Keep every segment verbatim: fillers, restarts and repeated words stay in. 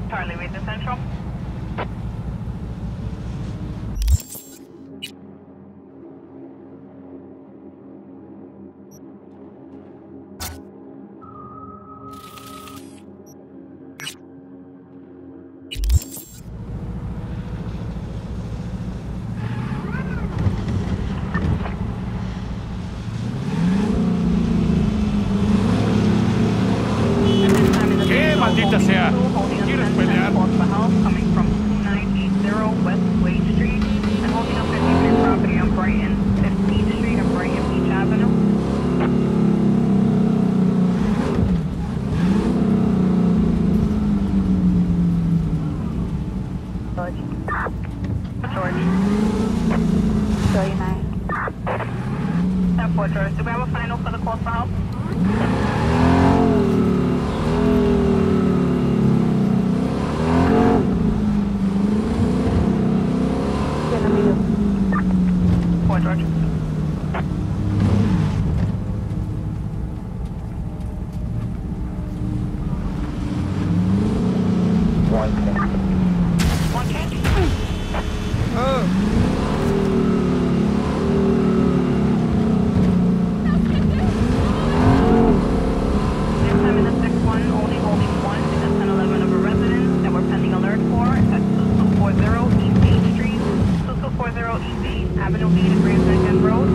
Charlie with the Central. Maldita sea. ¿Quieres pelear? Coming from two nine eight zero West Wade Street and holding up fifty-three property on Brighton fifteenth Street and Brighton Beach Avenue. George. George. thirty-nine. ten four, George. Do we have a final for the call for help? Four, George. One ten. One ten. Oh. Next time in the six one, only holding one in the ten eleven of a residence that we're pending alert for at two two four zero East eighth Street, two two four zero East eighth Avenue B to Grand Neck Road.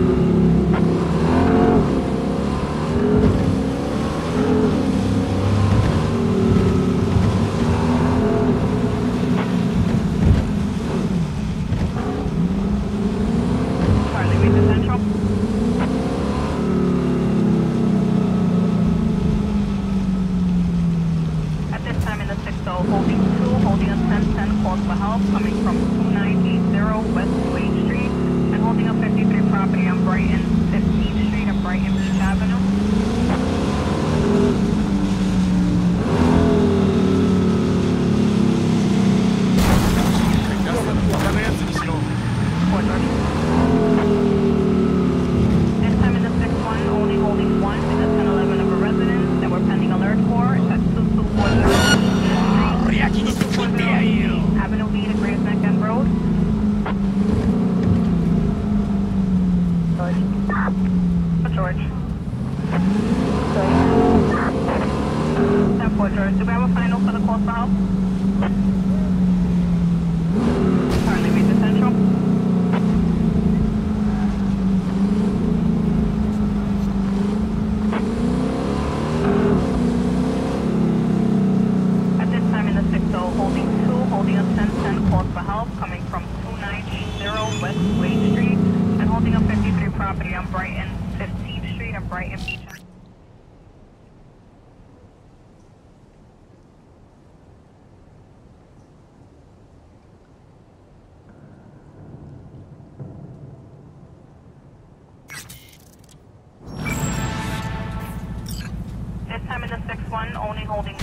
Charlie with the Central. At this time in the six oh, holding two, holding a ten ten calls for help coming from two nine eight zero West Wade Street and holding a fifty-three property on Brighton fifteenth Street and Brighton Beach Avenue. Four, George. Next time in the six one, only holding one in the ten eleven of a residence that we're pending alert for at two two four zero Avenue B to Grand Neck End Road. George. George. ten four, George. Do we have a final for the call for help? Charlie with the Central. At this time in the six oh, holding two, holding a ten ten calls for help coming from two nine eight zero West Wade Street and holding a fifty-three property on Brighton fifteenth Street and Brighton Beach. This time in the six one, only holding.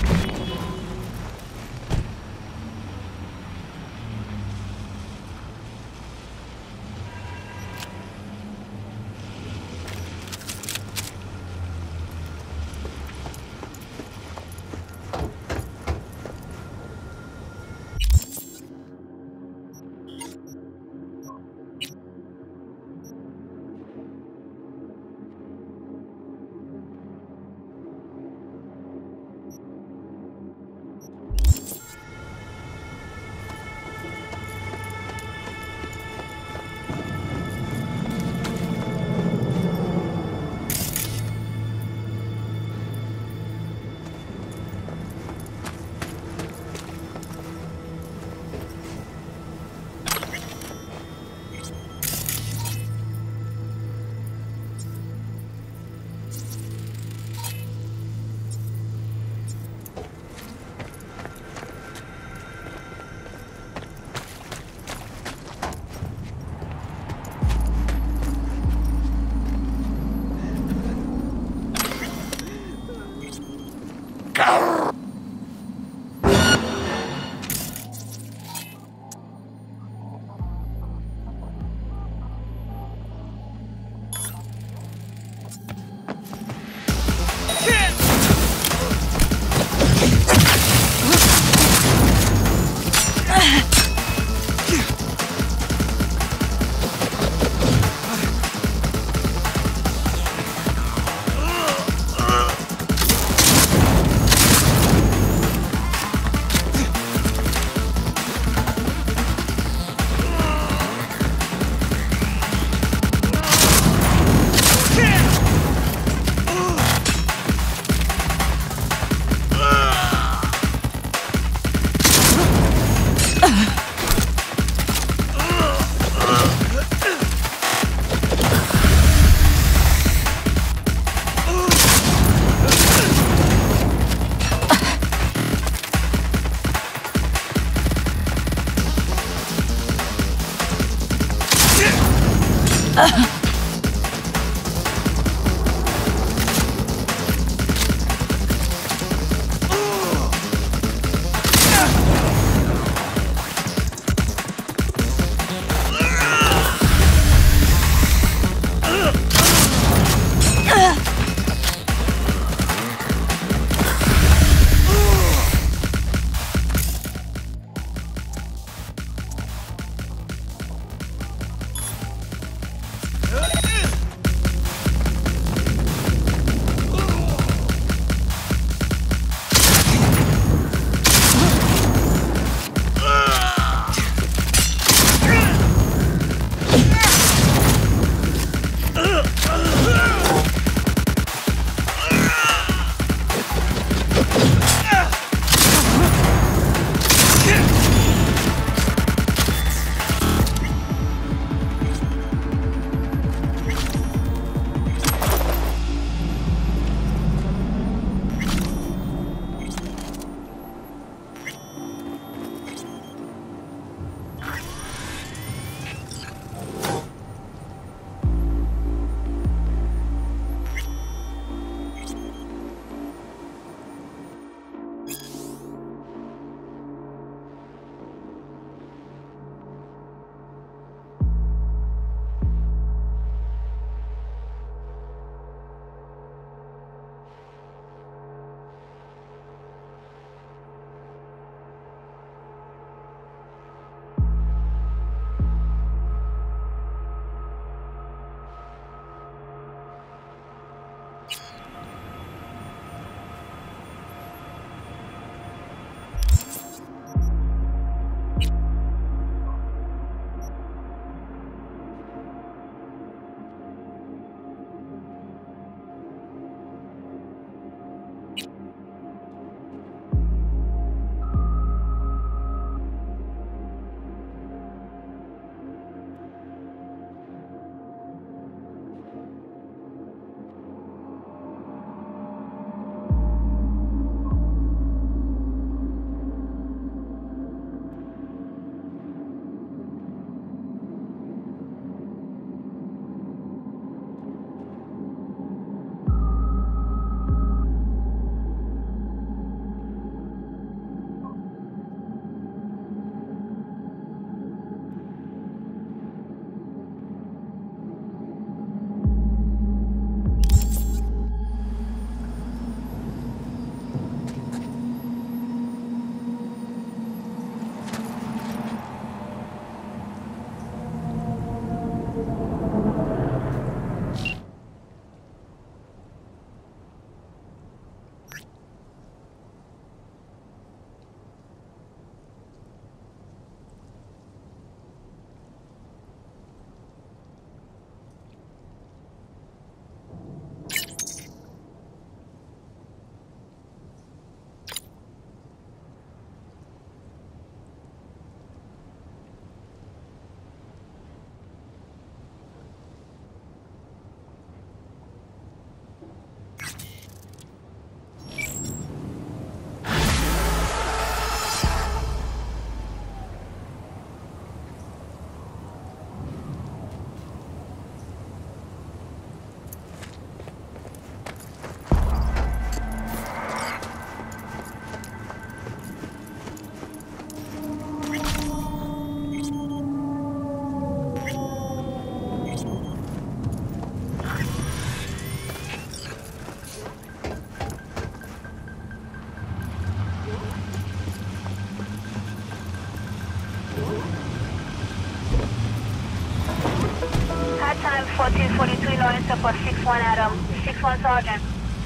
fourteen forty-three Lawrence for six one Adam, six one Sergeant.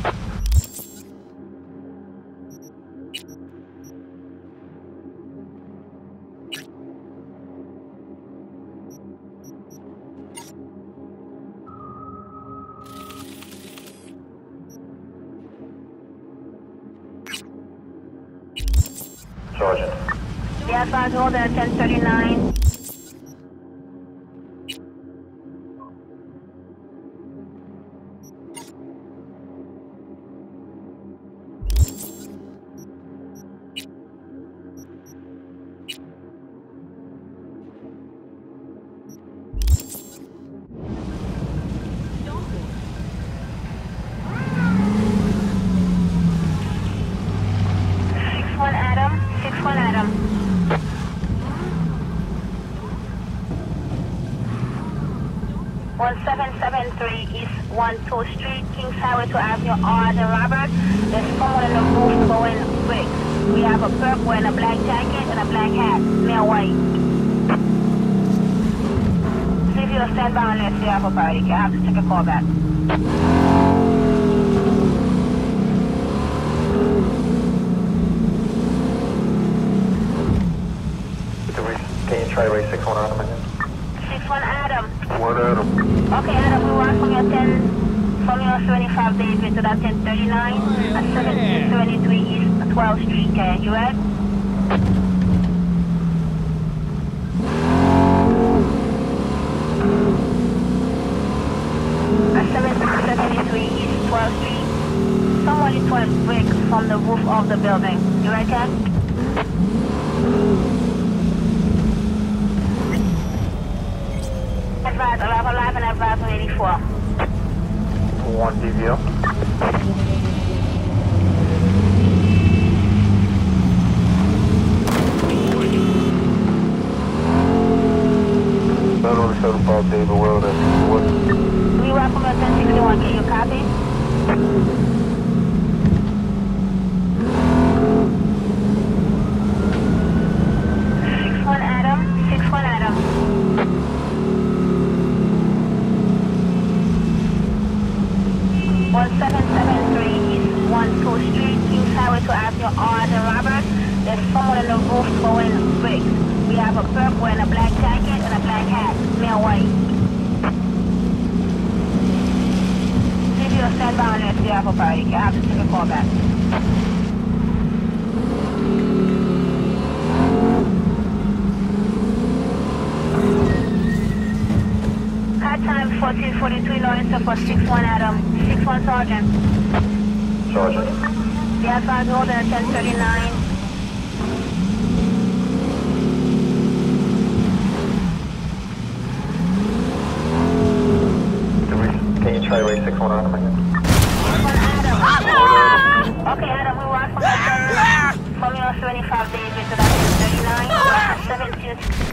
Sergeant. Yes, I hold at ten thirty-nine. one two Street, Kings Highway to Avenue R and Robert. There's someone in the roof going quick. We have a perp wearing a black jacket and a black hat, male white. See if you'll stand by unless you have a party. I have to take a call back. Can you try race six one Adam again? six one Adam. One Adam. Okay, Adam, we want from your ten, from your seventy-five David to that ten thirty-nine at seventeen seventy-three East twelfth Street, okay? You ready? At seventeen seventy-three East twelfth Street, someone is trying to break from the roof of the building. You ready, Ken? Advise, arrive alive and advise on eighty-four. One D V L. Not only seventy-five David World and what? We welcome your ten sixty-one, can you copy? six one Adam, six one Adam. one seven seven three East one two Street, Kings Highway to Avenue R and Robert. There's someone in the roof going quick. We have a perp wearing a black jacket and a black hat, male white. See if you'll stand by unless you have a party. I have to take a call back. High time fourteen forty-three Lawrence for six one Adam. six one Sergeant. Sergeant. The advance order at ten thirty-nine. Can you try race six one Adam again? six one Adam. Okay, Adam, we want from your ten, from your seventy-five David to that ten thirty-nine. seventeen.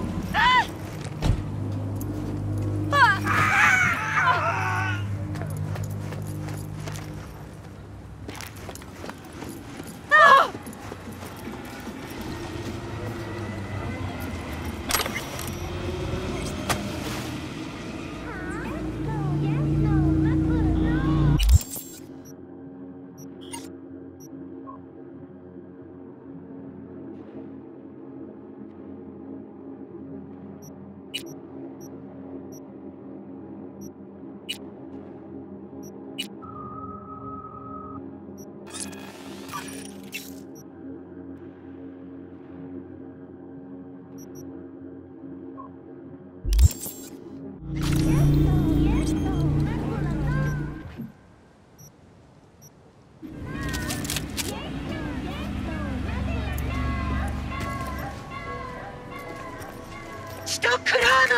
人食らうな。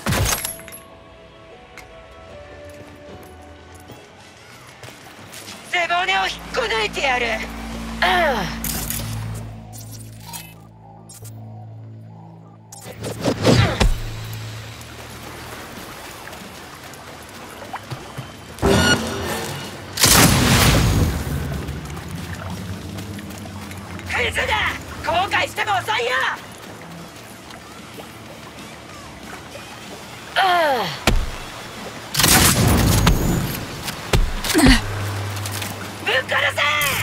背骨を引っこ抜いてやる。ああ。クズだ。後悔しても遅いよ。ぶっ殺せ！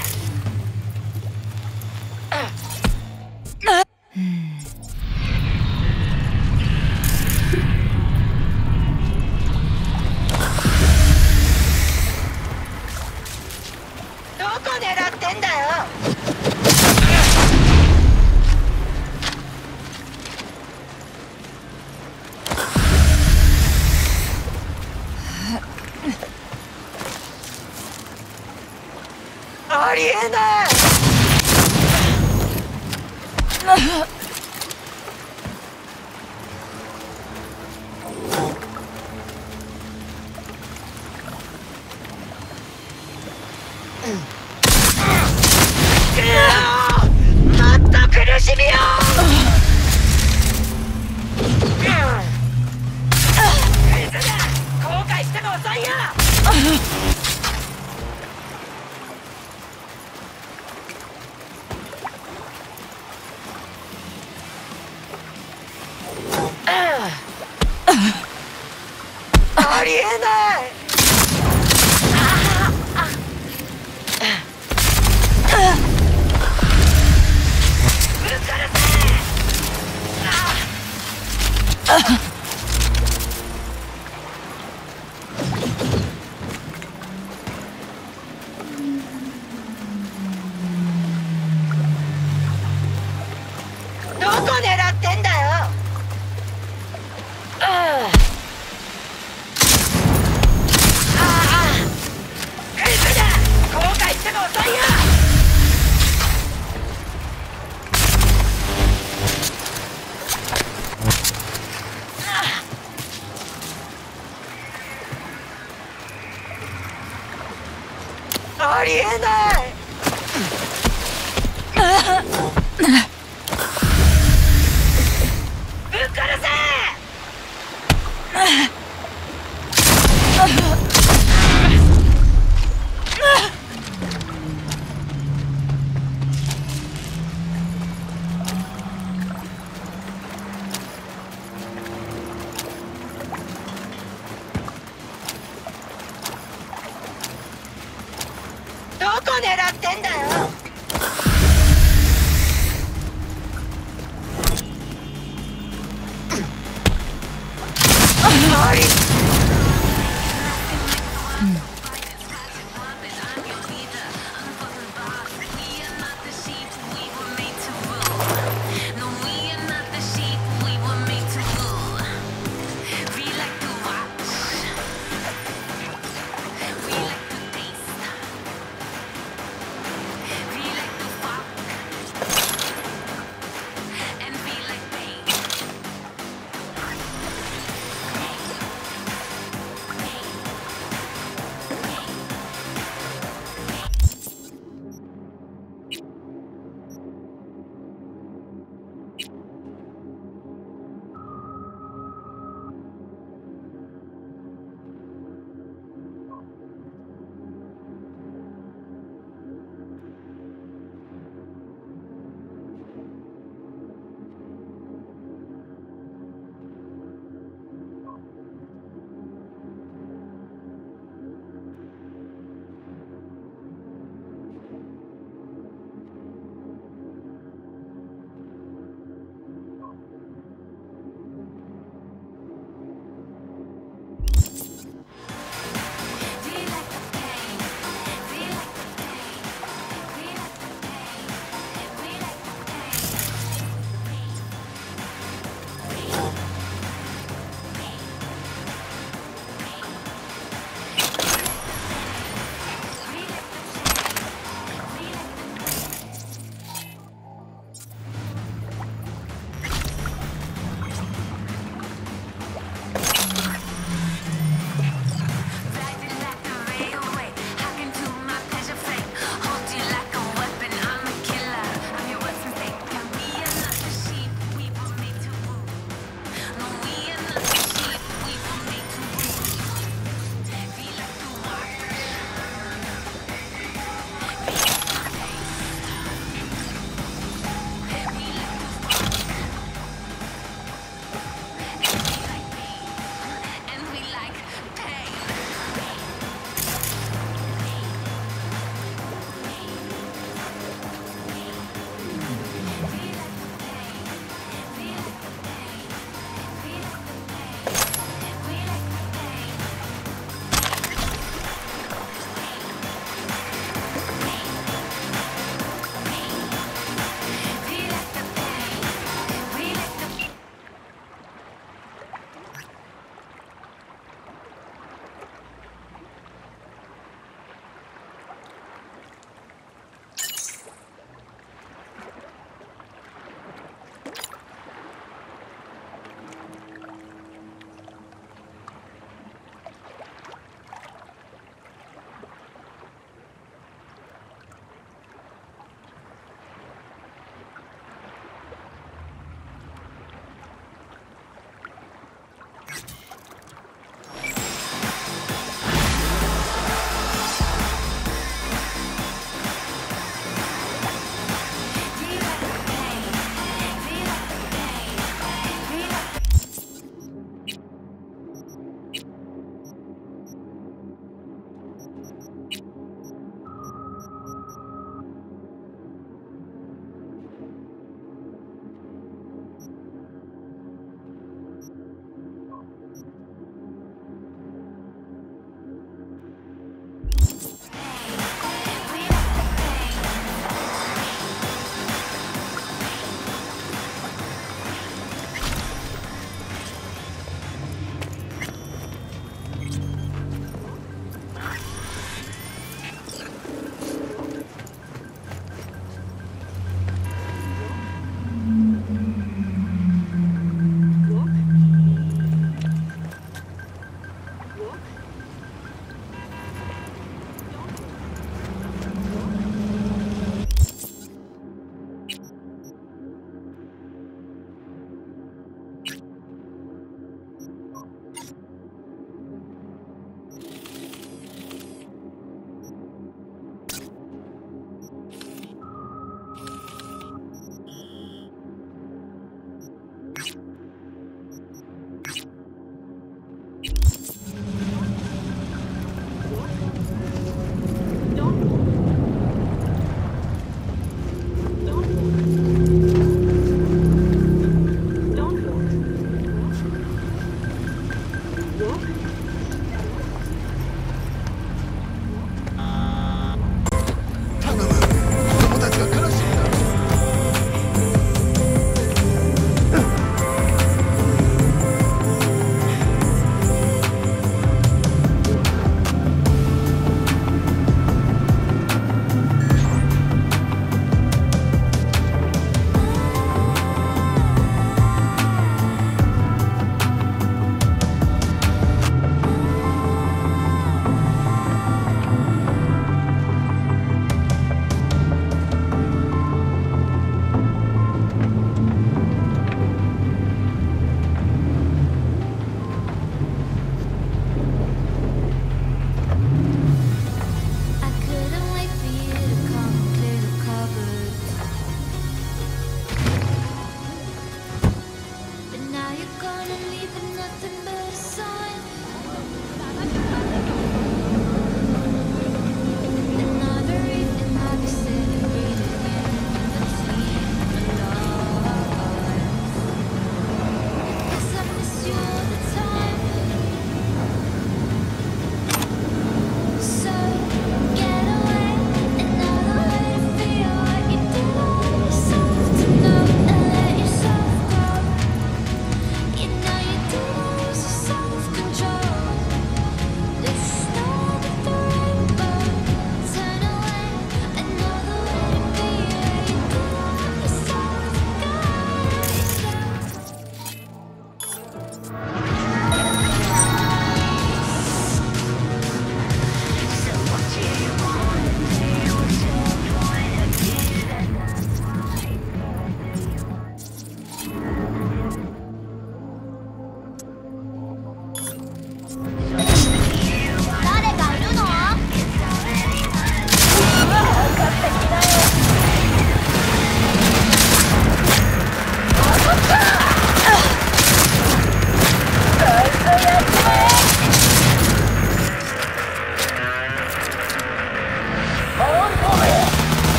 どこ狙ってんだよ！ありえない。もっと苦しみよ。クズだ。後悔しても遅いよ。 ありえない。どこ狙ってんだよ。ああ、クズだ。後悔しても遅いよ。ありえない。ぶっ殺せ。どこ狙ってんだよ。あり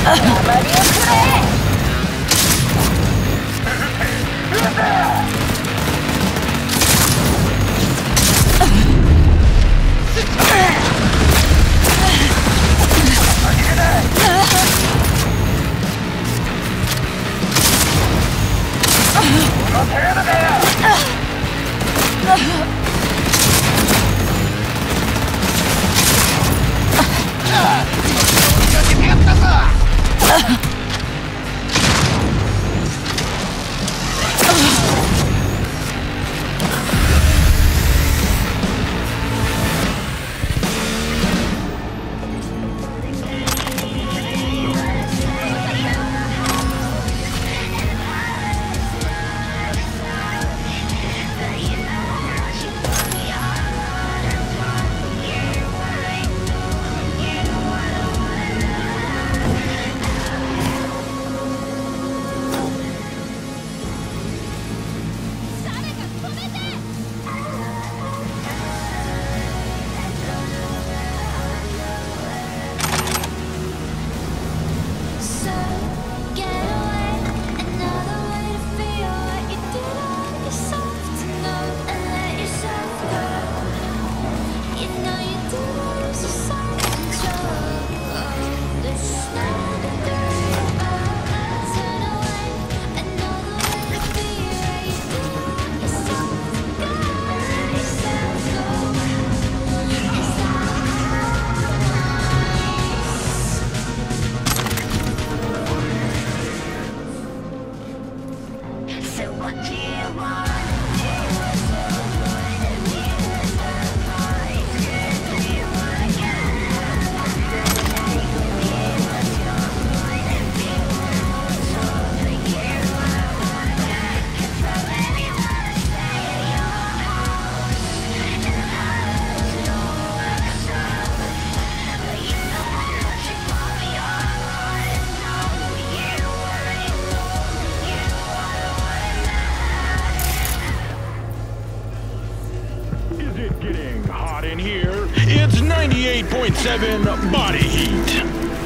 ninety-eight point seven body heat.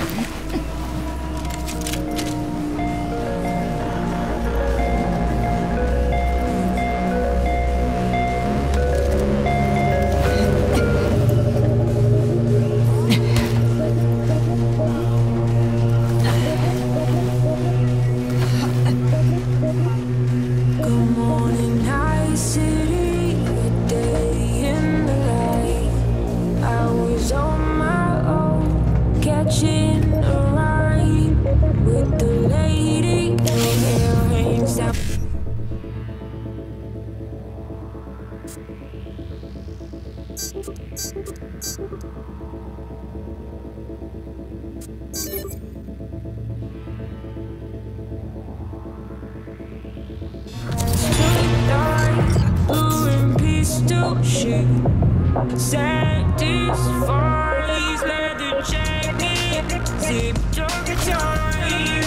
Satisfies leather jacket, zip jockey tie.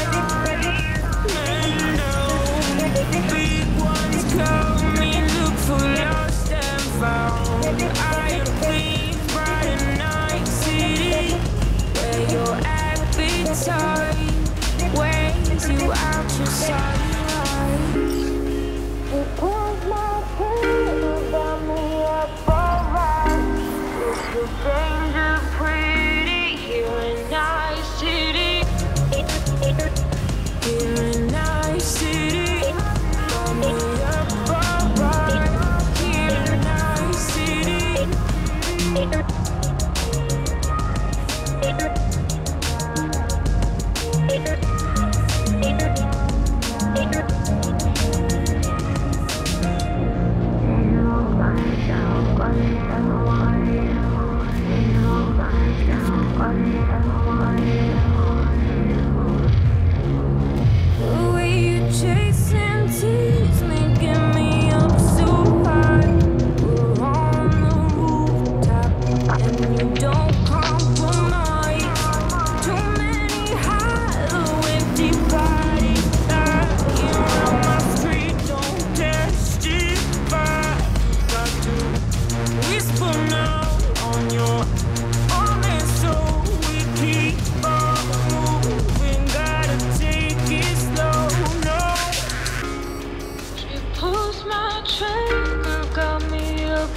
Big ones coming, look for lost and found. I breathe bright and night city, where your appetite waits you out your sight. It pulls my head about me up alright. It's the danger pretty here in night city. It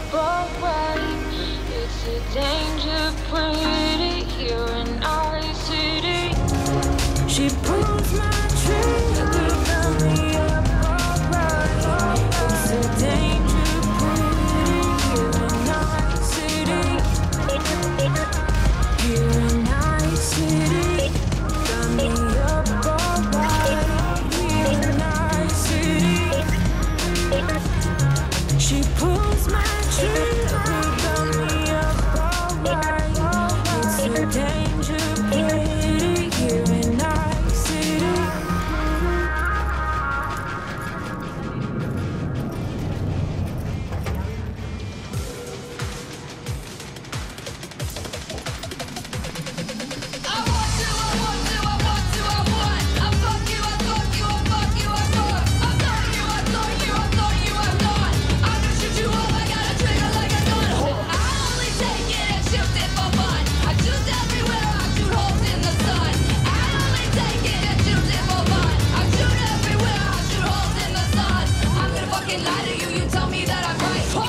up alright. It's a danger pretty here in our city. She pulls my trigger, got me up alright. It's a danger pretty here in our city. Here in our city, got me up alright. Here in our city, she pulls my trigger, got me up alright. It's a danger pretty here in our city. I want to, I want to, I want to, I want. I fuck you, I fuck you, I fuck you, I fuck. I thought you, I thought you, I thought you, I thought. I'm gonna shoot you up, I got a trigger like a gun. I only take it and shoot it for fun. I shoot everywhere, I shoot holes in the sun. I only take it and shoot it for fun. I shoot everywhere, I shoot holes in the sun. I'm gonna fucking lie to you, you tell me that I'm right. Huh.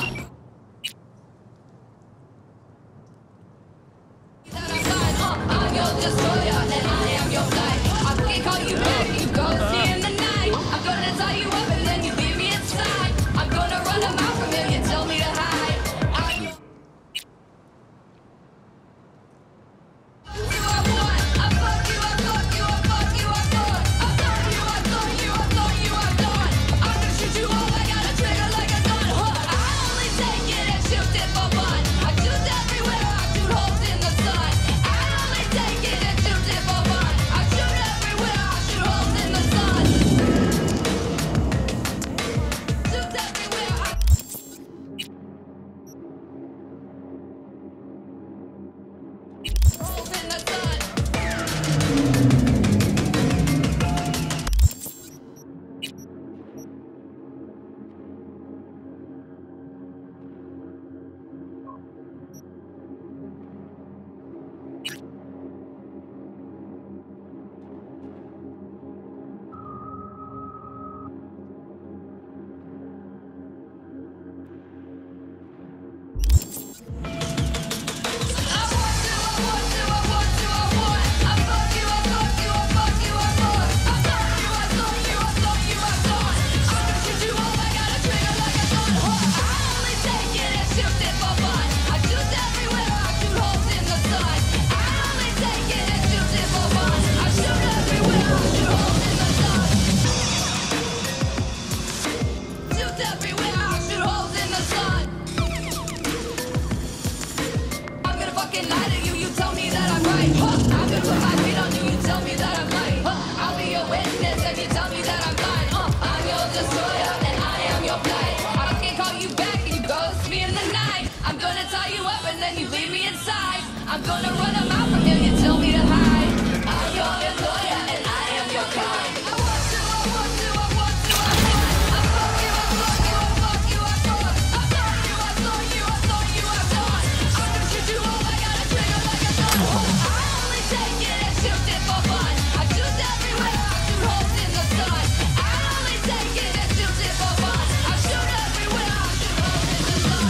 That I'm fine, huh? I'm your destroyer and I am your flight. I can't call you back, you ghost me in the night. I'm gonna tie you up and then you leave me inside. I'm gonna run a mile from here, you tell me to hide. I'm your you I want. I fuck you, I fuck you, I fuck you, I fuck. I thought you, I thought you, I thought you, I thought. I'm gonna shoot you up, I got a trigger like a gun. Huh? I only take it and shoot it for fun. I shoot everywhere, I shoot holes in the sun. I only take it and shoot it for fun. I shoot everywhere, I shoot holes in the sun. Shoot everywhere, I holes in the sun. I want to, I want to, I want to, I want. I fuck you, I fuck you, I fuck you, I fuck. I thought you, I thought you, I thought you, I thought. I'm gonna shoot you up, I got a trigger like a gun. Huh? I only take it and shoot it for fun. I shoot everywhere, I shoot holes in the sun. I only take it and shoot it for fun. I shoot everywhere, I shoot holes in the sun. Shoot everywhere, I shoot holes in the sun. I'm gonna fucking lie to you, you tell me that I'm right. Huh? I'm gonna put my feet on you, you tell me that I'm right. Huh? I'll be your witness and you tell me that I'm fine. Uh, I'm your destroyer and I am your flight. I can't call you back and you ghost me in the night. I'm gonna tie you up and then you leave me inside. I'm gonna run a mile from here, you tell me to hide. I'm your employer and I am your kind. I want to, I want to, I want to, I want. I fuck you, I fuck you, I fuck you, I fuck. I thought you, I thought you, I thought you, I thought. I'm gonna shoot you up, I got a trigger like a gun. I only take it and shoot it for fun. I shoot everywhere, I shoot holes in the sun. I only take it and shoot it for fun. I shoot everywhere, I shoot holes in the sun.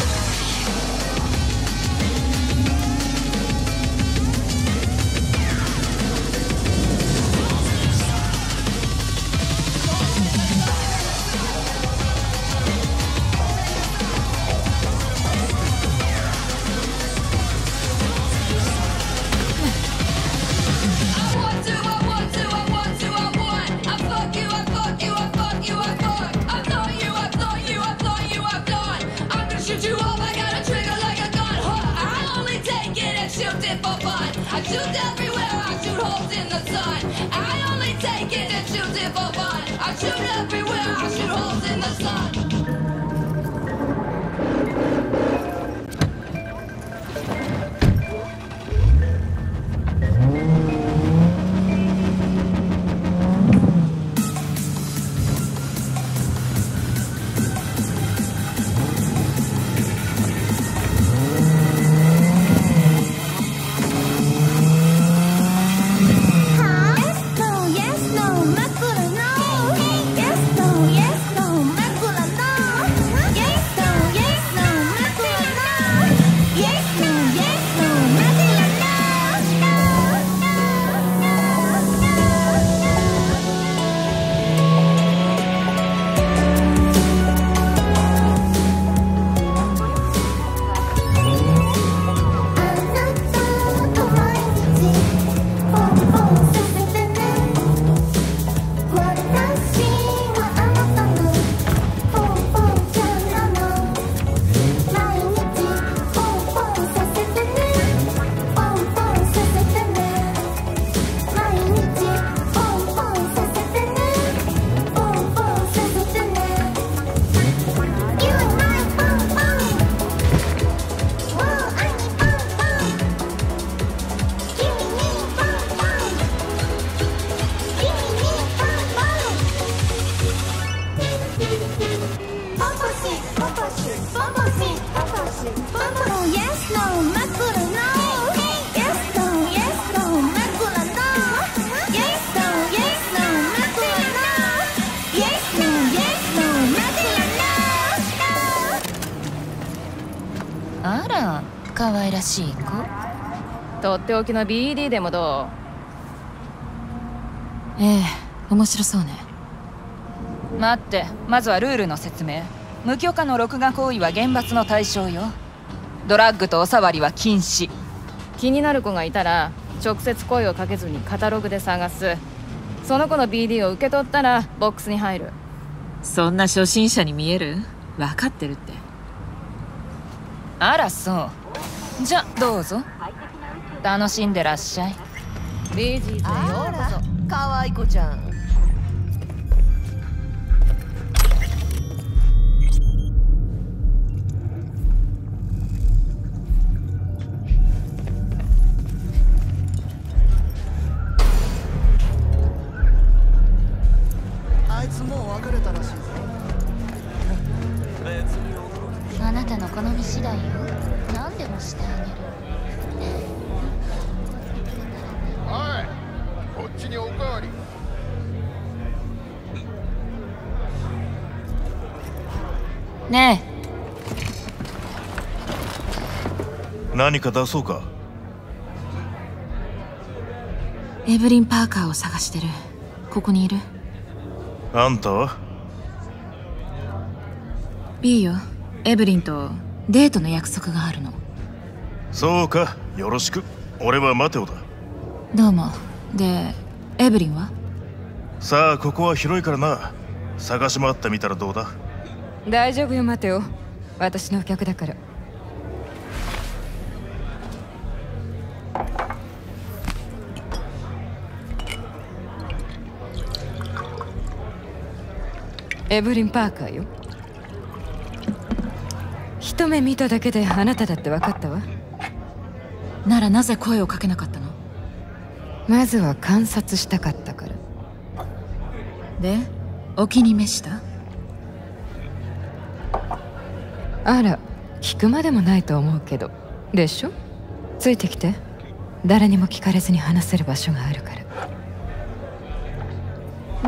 I want to, I want to, I want to, I want. I fuck you, I fuck you, I fuck you, I fuck. I thought you, I thought you, I thought you, I thought. I'm gonna shoot you up, I got a trigger like a gun. Huh? I only take it and shoot it for fun. I shoot everywhere, I shoot holes in the sun. I only take it and shoot it for fun. I shoot everywhere, I shoot holes in the sun. Yes, no, yes, no, Makura, no. Yes, no, yes, no, Makura, あら、可愛らしい子。 とっておきの ビーディー でもどう？ええ、面白そうね。 待って、まずはルールの説明。無許可の録画行為は厳罰の対象よ。ドラッグとおさわりは禁止。気になる子がいたら直接声をかけずにカタログで探す。その子の ビーディー を受け取ったらボックスに入る。 そんな初心者に見える？分かってるって。 あらそう。じゃどうぞ。楽しんでらっしゃい。ビージーズへようこそ。 かわい子ちゃん。 あいつもう別れたらしいぞ。別に驚き。 あなたの好み次第よ。何でもしてあげる。 おい、こっちにおかわり。 ねえ。何か出そうか。 エブリン・パーカーを探してる。ここにいる？ あんたは？ B よ。エブリンとデートの約束があるの。 そうか、よろしく。俺はマテオだ。 どうも。で、エブリンは？ さあ、ここは広いからな。探し回ってみたらどうだ？ 大丈夫よ、マテオ。私のお客だから。エブリン・パーカーよ。一目見ただけであなただって分かったわ。 ならなぜ声をかけなかったの？ まずは観察したかったから。 で、お気に召した？ あら、聞くまでもないと思うけど。でしょ？ついてきて。誰にも聞かれずに話せる場所があるから。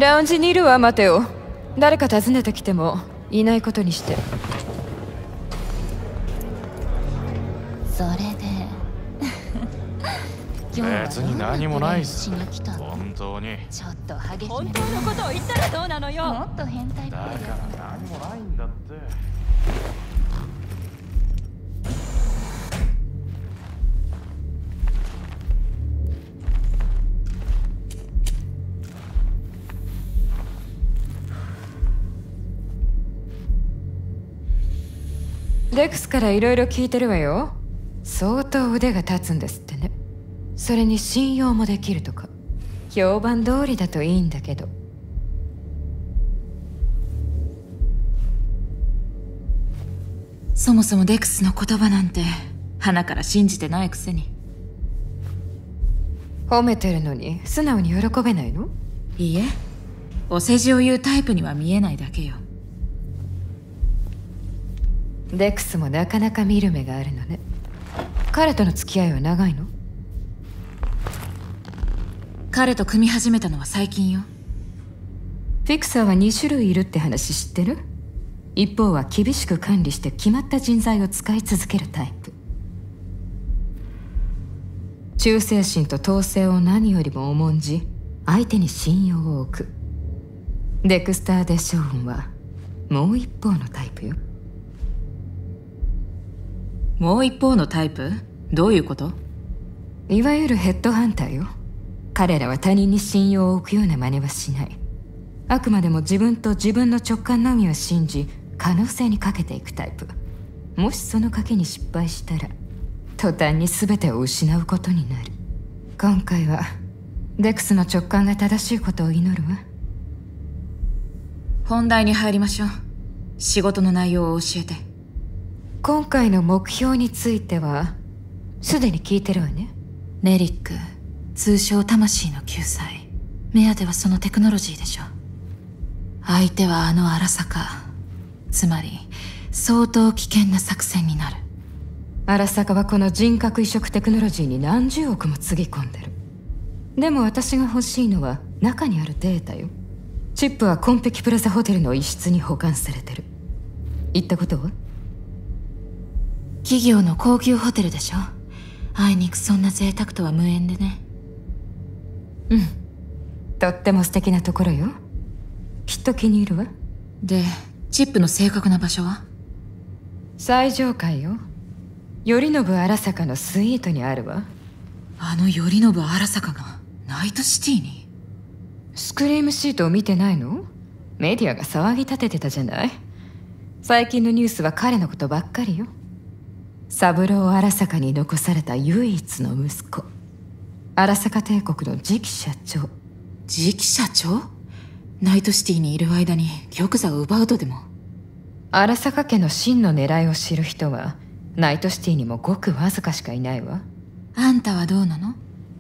ラウンジにいるわ、マテオ。誰か訪ねてきてもいないことにして。 それで別に何もないっす。 本当にちょっと激しめ。 本当のことを言ったらどうなのよ。 もっと変態っぽい。 だから何もないんだって。 レクスからいろいろ聞いてるわよ。相当腕が立つんですってね。それに信用もできるとか。評判通りだといいんだけど。 そもそもデクスの言葉なんて鼻から信じてないくせに。 褒めてるのに素直に喜べないの？ いいえ、お世辞を言うタイプには見えないだけよ。 デクスもなかなか見る目があるのね。彼との付き合いは長いの？ 彼と組み始めたのは最近よ。 フィクサーはに種類いるって話知ってる？一方は厳しく管理して決まった人材を使い続けるタイプ。忠誠心と統制を何よりも重んじ、相手に信用を置く。デクスター・デ・ショーンはもう一方のタイプよ。 もう一方のタイプ？どういうこと？ いわゆるヘッドハンターよ。彼らは他人に信用を置くような真似はしない。あくまでも自分と自分の直感のみを信じ、可能性にかけていくタイプ。もしその賭けに失敗したら途端に全てを失うことになる。今回はデクスの直感が正しいことを祈るわ。 本題に入りましょう。仕事の内容を教えて。 今回の目標についてはすでに聞いてるわね。 レリック、通称魂の救済。目当てはそのテクノロジーでしょ。相手はあの荒坂。つまり相当危険な作戦になる。 荒坂はこの人格移植テクノロジーに何十億もつぎ込んでる。でも私が欲しいのは中にあるデータよ。チップはコンペキプラザホテルの一室に保管されてる。言ったことは？ 企業の高級ホテルでしょ。あいにくそんな贅沢とは無縁でね。 うん、とっても素敵なところよ。きっと気に入るわ。 で、チップの正確な場所は？ 最上階よ。頼信荒坂のスイートにあるわ。 あの頼信荒坂がナイトシティに？ スクリームシートを見てないの？メディアが騒ぎ立ててたじゃない。最近のニュースは彼のことばっかりよ。三郎荒坂に残された唯一の息子、荒坂帝国の次期社長。 次期社長？ナイトシティにいる間に玉座を奪うとでも？ 荒坂家の真の狙いを知る人はナイトシティにもごくわずかしかいないわ。 あんたはどうなの？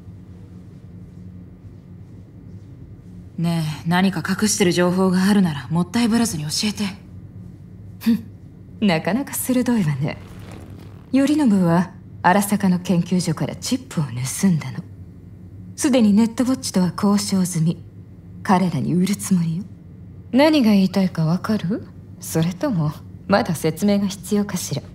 ねえ、何か隠してる情報があるならもったいぶらずに教えて。 ふん、なかなか鋭いわね。頼信は荒坂の研究所からチップを盗んだの。すでにネットウォッチとは交渉済み。彼らに売るつもりよ。何が言いたいかわかる？それともまだ説明が必要かしら。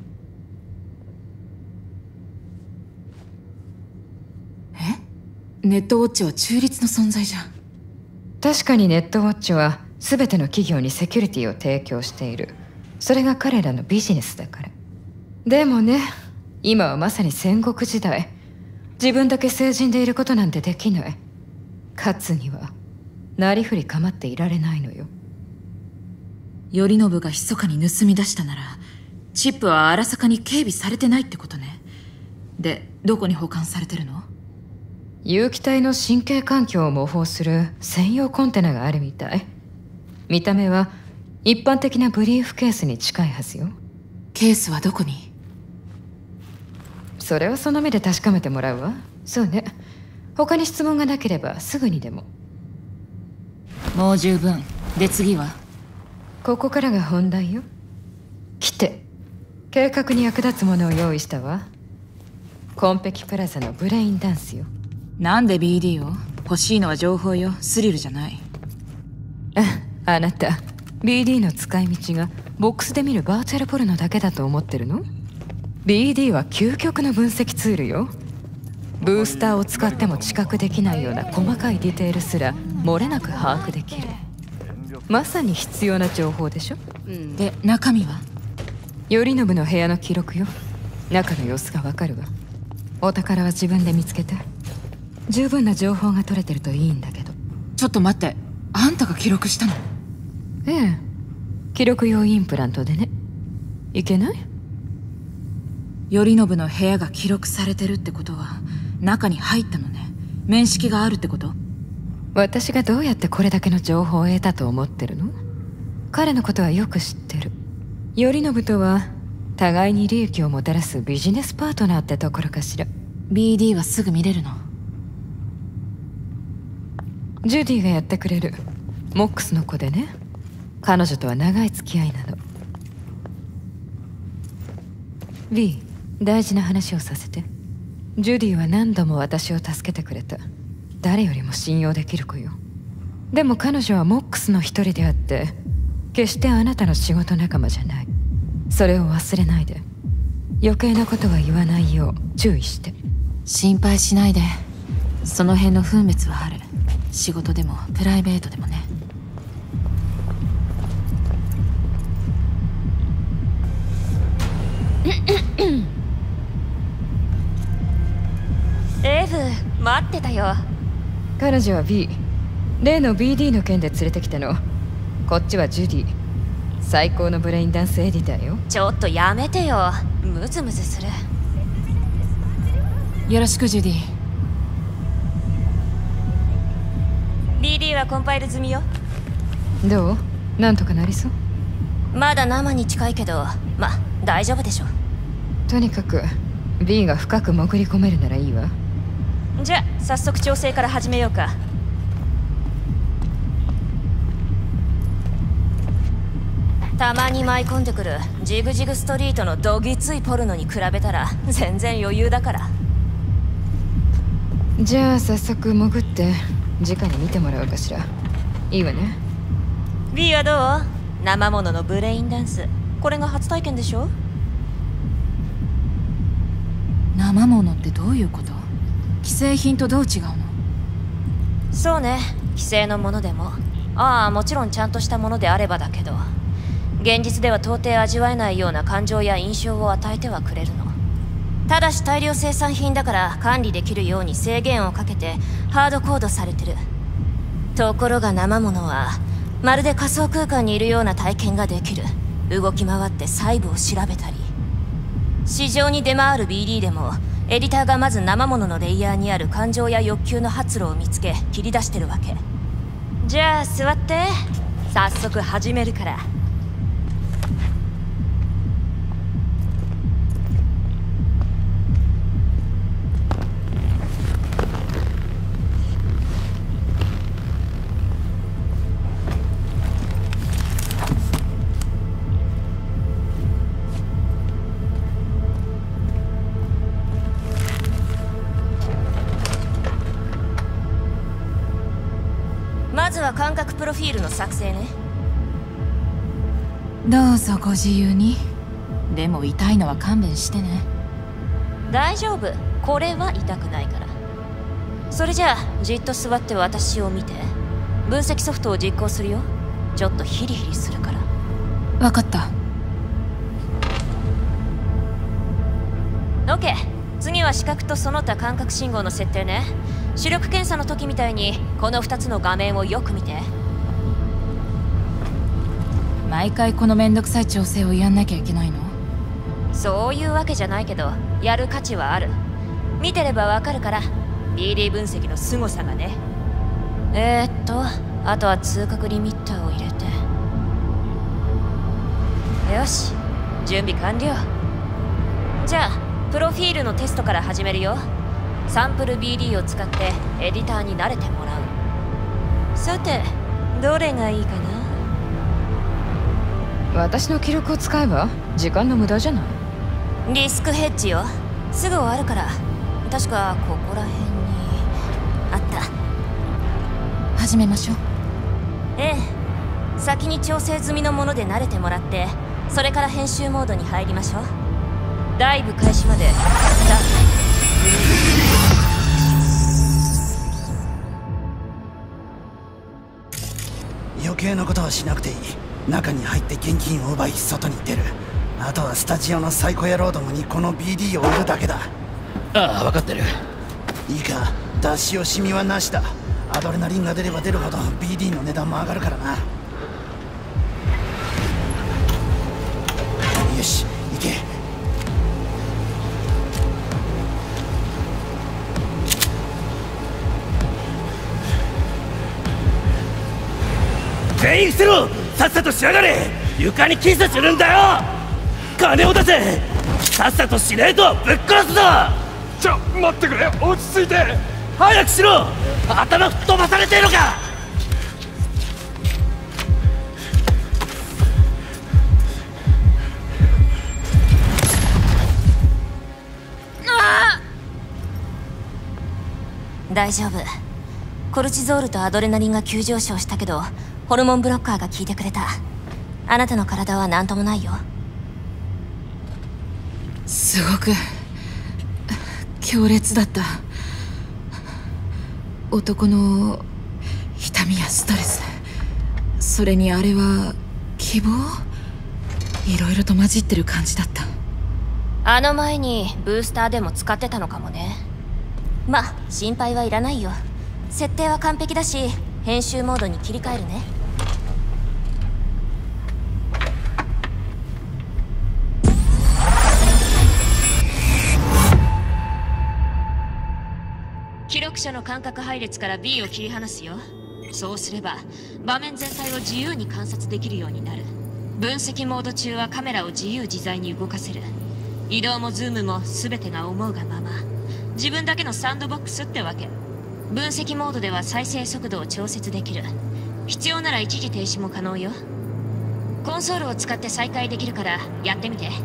え？ネットウォッチは中立の存在じゃん。 確かにネットウォッチは全ての企業にセキュリティを提供している。それが彼らのビジネスだから。でもね、今はまさに戦国時代。自分だけ成人でいることなんてできない。勝つにはなりふり構っていられないのよ。 頼信が密かに盗み出したならチップは荒坂に警備されてないってことね。で、どこに保管されてるの？ 有機体の神経環境を模倣する専用コンテナがあるみたい。見た目は一般的なブリーフケースに近いはずよ。 ケースはどこに？ それはその目で確かめてもらうわ。そうね。他に質問がなければすぐにでも。 もう十分。で、次は？ ここからが本題よ。来て。計画に役立つものを用意したわ。コンペキプラザのブレインダンスよ。 なんで ビーディー を？欲しいのは情報よ、スリルじゃない。 あ、あなた ビーディー の使い道がボックスで見るバーチャルポルノだけだと思ってるの？ ビーディー は究極の分析ツールよ。ブースターを使っても知覚できないような細かいディテールすら漏れなく把握できる。まさに必要な情報でしょ。 で、中身は？ 頼信の部屋の記録よ。中の様子がわかるわ。お宝は自分で見つけて。十分な情報が取れてるといいんだけど。 ちょっと待って、あんたが記録したの？ ええ、記録用インプラントでね。いけない？ 頼信の部屋が記録されてるってことは中に入ったのね。面識があるってこと？ 私がどうやってこれだけの情報を得たと思ってるの？彼のことはよく知ってる。頼信とは互いに利益をもたらすビジネスパートナーってところかしら。 ビーディー はすぐ見れるの？ ジュディがやってくれる。モックスの子でね。彼女とは長い付き合いなの。 B、 大事な話をさせて。ジュディは何度も私を助けてくれた。誰よりも信用できる子よ。でも彼女はモックスの一人であって決してあなたの仕事仲間じゃない。それを忘れないで。余計なことは言わないよう注意して。 心配しないで。その辺の分別はある。仕事でもプライベートでもね。 エブ、待ってたよ。 彼女は B、 例の ビーディー の件で連れてきたの。こっちはジュディ、最高のブレインダンスエディターよ。 ちょっとやめてよ、ムズムズする。 よろしくジュディ。 ビーディー はコンパイル済みよ。 どう？なんとかなりそう？ まだ生に近いけど、ま、大丈夫でしょ。 とにかく B が深く潜り込めるならいいわ。 じゃあ早速調整から始めようか。たまに舞い込んでくるジグジグストリートのどぎついポルノに比べたら全然余裕だから。 じゃあ早速潜って直に見てもらおうかしら。いいわね。 B はどう？生もののブレインダンス、これが初体験でしょ？ 生ものってどういうこと？既製品とどう違うの？ そうね、既製のものでも、ああもちろんちゃんとしたものであればだけど、現実では到底味わえないような感情や印象を与えてはくれるの。ただし大量生産品だから管理できるように制限をかけてハードコードされてる。ところが生ものはまるで仮想空間にいるような体験ができる。動き回って細部を調べたり、市場に出回る ビーディー でもエディターがまず生もののレイヤーにある感情や欲求の発露を見つけ切り出してるわけ。じゃあ座って、早速始めるから。まずは感覚プロフィールの作成ね。 どうぞご自由に。でも痛いのは勘弁してね。 大丈夫、これは痛くないから。それじゃあじっと座って私を見て。分析ソフトを実行するよ。ちょっとヒリヒリするから。 分かった。 OK、 次は視覚とその他感覚信号の設定ね。視力検査の時みたいにこのふたつの画面をよく見て。 毎回このめんどくさい調整をやんなきゃいけないの？ そういうわけじゃないけど、やる価値はある。見てればわかるから。 ビーディー 分析の凄さがね。えー、っとあとは通覚リミッターを入れて。よし、準備完了。じゃあプロフィールのテストから始めるよ。サンプル ビーディー を使ってエディターに慣れてもらう。さてどれがいいかな。 私の記録を使えば時間の無駄じゃない？ リスクヘッジよ。すぐ終わるから。確かここら辺にあった。 始めましょう。 ええ、先に調整済みのもので慣れてもらって、それから編集モードに入りましょう。ライブ開始までさ余計なことはしなくていい。中に入って現金を奪い外に出る。あとはスタジオのサイコ野郎どもにこの ビーディー を売るだけだ。 ああ分かってる。 いいか、出し惜しみはなしだ。アドレナリンが出れば出るほど ビーディー の値段も上がるからな。よし行け。 全員伏せろ。さっさとしやがれ。床にキスするんだよ。金を出せ。さっさとしねえとぶっ殺すぞ。 ちょ待ってくれ、落ち着いて。 早くしろ。頭吹っ飛ばされてるのか。 大丈夫。コルチゾールとアドレナリンが急上昇したけど、ホルモンブロッカーが効いてくれた。あなたの体は何ともないよ。 すごく強烈だった。男の痛みやストレス、それにあれは希望、いろいろと混じってる感じだった。 あの前にブースターでも使ってたのかもね。ま、心配はいらないよ。設定は完璧だし、編集モードに切り替えるね。記録者の感覚配列から ビー を切り離すよ。そうすれば場面全体を自由に観察できるようになる。分析モード中はカメラを自由自在に動かせる。移動もズームも全てが思うがまま。自分だけのサンドボックスってわけ。分析モードでは再生速度を調節できる。必要なら一時停止も可能よ。コンソールを使って再開できるからやってみて。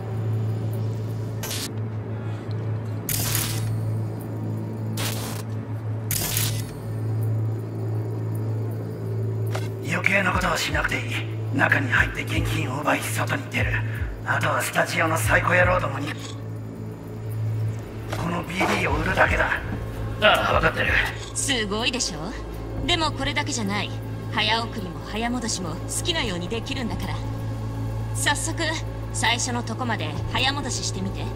余計なことはしなくていい。中に入って現金を奪い外に出る。あとはスタジオのサイコ野郎どもに。 この ビーディー を売るだけだ。 ああ、分かってる。 すごいでしょ。でもこれだけじゃない。早送りも早戻しも好きなようにできるんだから。早速最初のとこまで早戻ししてみて。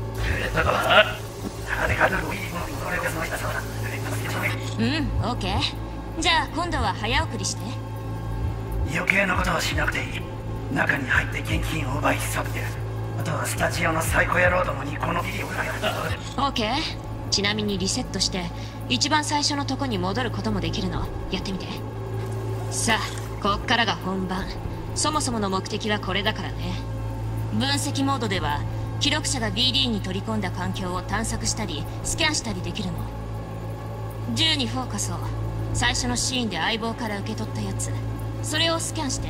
うん、オッケー。じゃあ今度は早送りして。 余計なことはしなくていい。中に入って現金を奪い去ってる。あとはスタジオのサイコ野郎どもにこのビデオを売られた。 オッケー。ちなみにリセットして一番最初のとこに戻ることもできるの。やってみて。さあこっからが本番。そもそもの目的はこれだからね。分析モードでは記録者が ビーディー に取り込んだ環境を探索したりスキャンしたりできるの。銃にフォーカスを。最初のシーンで相棒から受け取ったやつ、それをスキャンして。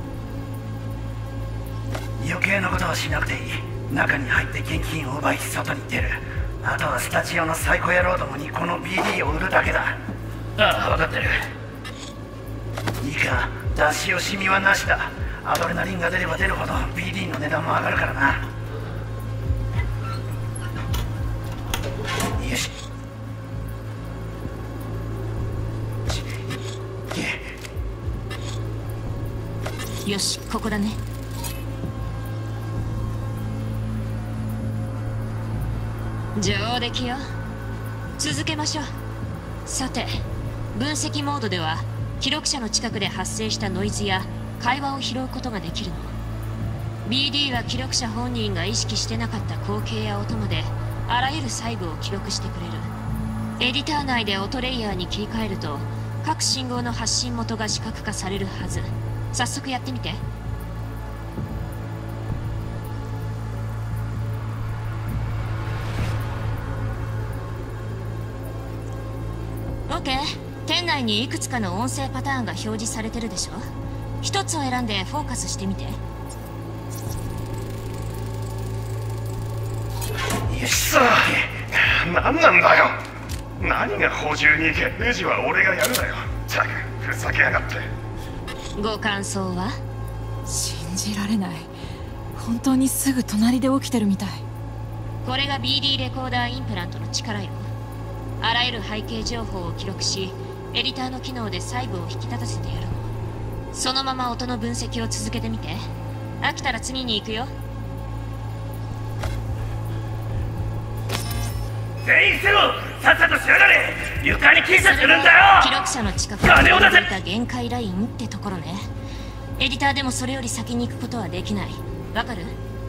余計なことはしなくていい。中に入って現金を奪い外に出る。あとはスタジオのサイコ野郎どもにこの ビーディー を売るだけだ。 ああ、分かってる。 いいか、出し惜しみはなしだ。アドレナリンが出れば出るほど ビーディー の値段も上がるからな。よし。 よし、ここだね。上出来よ。続けましょう。さて、分析モードでは記録者の近くで発生したノイズや会話を拾うことができるの。 ビーディー は記録者本人が意識してなかった光景や音まであらゆる細部を記録してくれる。エディター内で音レイヤーに切り替えると各信号の発信元が視覚化されるはず。早速やってみて。オッケー。店内にいくつかの音声パターンが表示されてるでしょ。一つを選んでフォーカスしてみて。 よしさあ、何なんだよ。何が補充に行け。レジは俺がやるだよ。ったくふざけやがって。 ご感想は？ 信じられない。本当にすぐ隣で起きてるみたい。 これが ビーディー レコーダーインプラントの力よ。あらゆる背景情報を記録し、エディターの機能で細部を引き立たせてやるの。そのまま音の分析を続けてみて。飽きたら次に行くよ。 全員伏せろ。さっさと仕上がれ。床に喫茶するんだよ。 記録者の近くに金を出せ。 た限界ラインってところね。エディターでもそれより先に行くことはできない。わかる？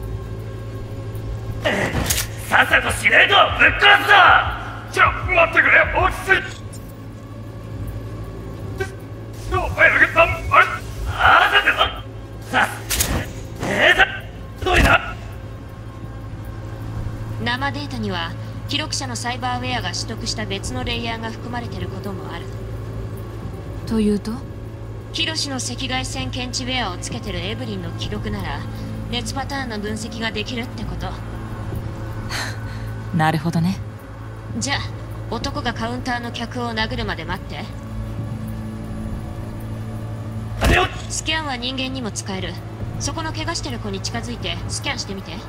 さっさとしねえとぶっ殺すぞ。 ちょ、待ってくれ。落ち着いて。おい、あれああ、だってさ、えーさ、どういな。 生データには記録者のサイバーウェアが取得した別のレイヤーが含まれてることもある。 というと？ ヒロシの赤外線検知ウェアをつけてるエブリンの記録なら熱パターンの分析ができるってこと。 なるほどね。 じゃあ男がカウンターの客を殴るまで待って。スキャンは人間にも使える。そこの怪我してる子に近づいてスキャンしてみて。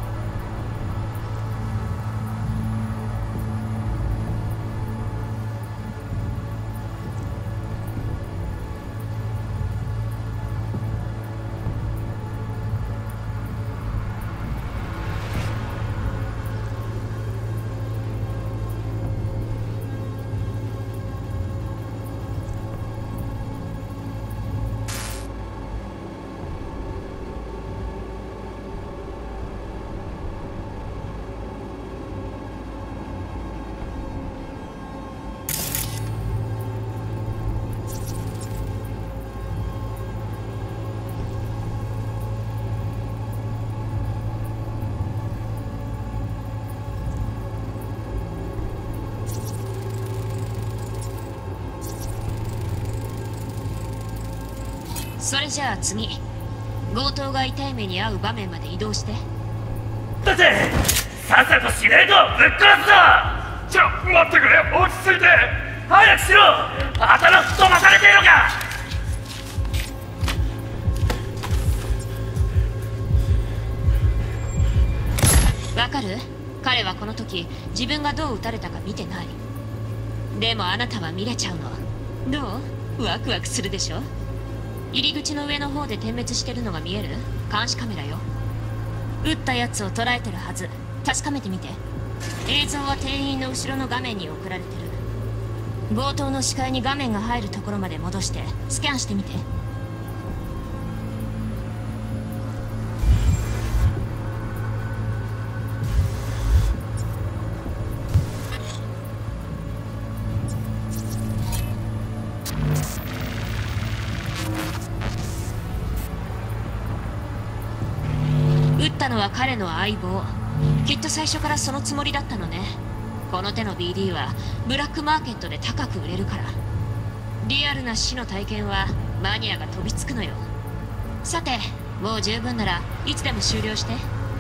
それじゃあ次、強盗が痛い目に遭う場面まで移動して。 だってさっさとしねえとぶっ殺すぞ。 ちょ、待ってくれ。落ち着いて。 早くしろ。頭吹っ飛ばされているのか。 わかる？ 彼はこの時自分がどう撃たれたか見てない。でもあなたは見れちゃうの。どう？ワクワクするでしょ。入り口の上の方で点滅してるのが見える？監視カメラよ。撃ったやつを捉えてるはず。確かめてみて。映像は店員の後ろの画面に送られてる。冒頭の視界に画面が入るところまで戻してスキャンしてみて。撃ったのは彼の相棒。きっと最初からそのつもりだったのね。この手の ビーディー はブラックマーケットで高く売れるから。リアルな死の体験はマニアが飛びつくのよ。さて、もう十分ならいつでも終了して。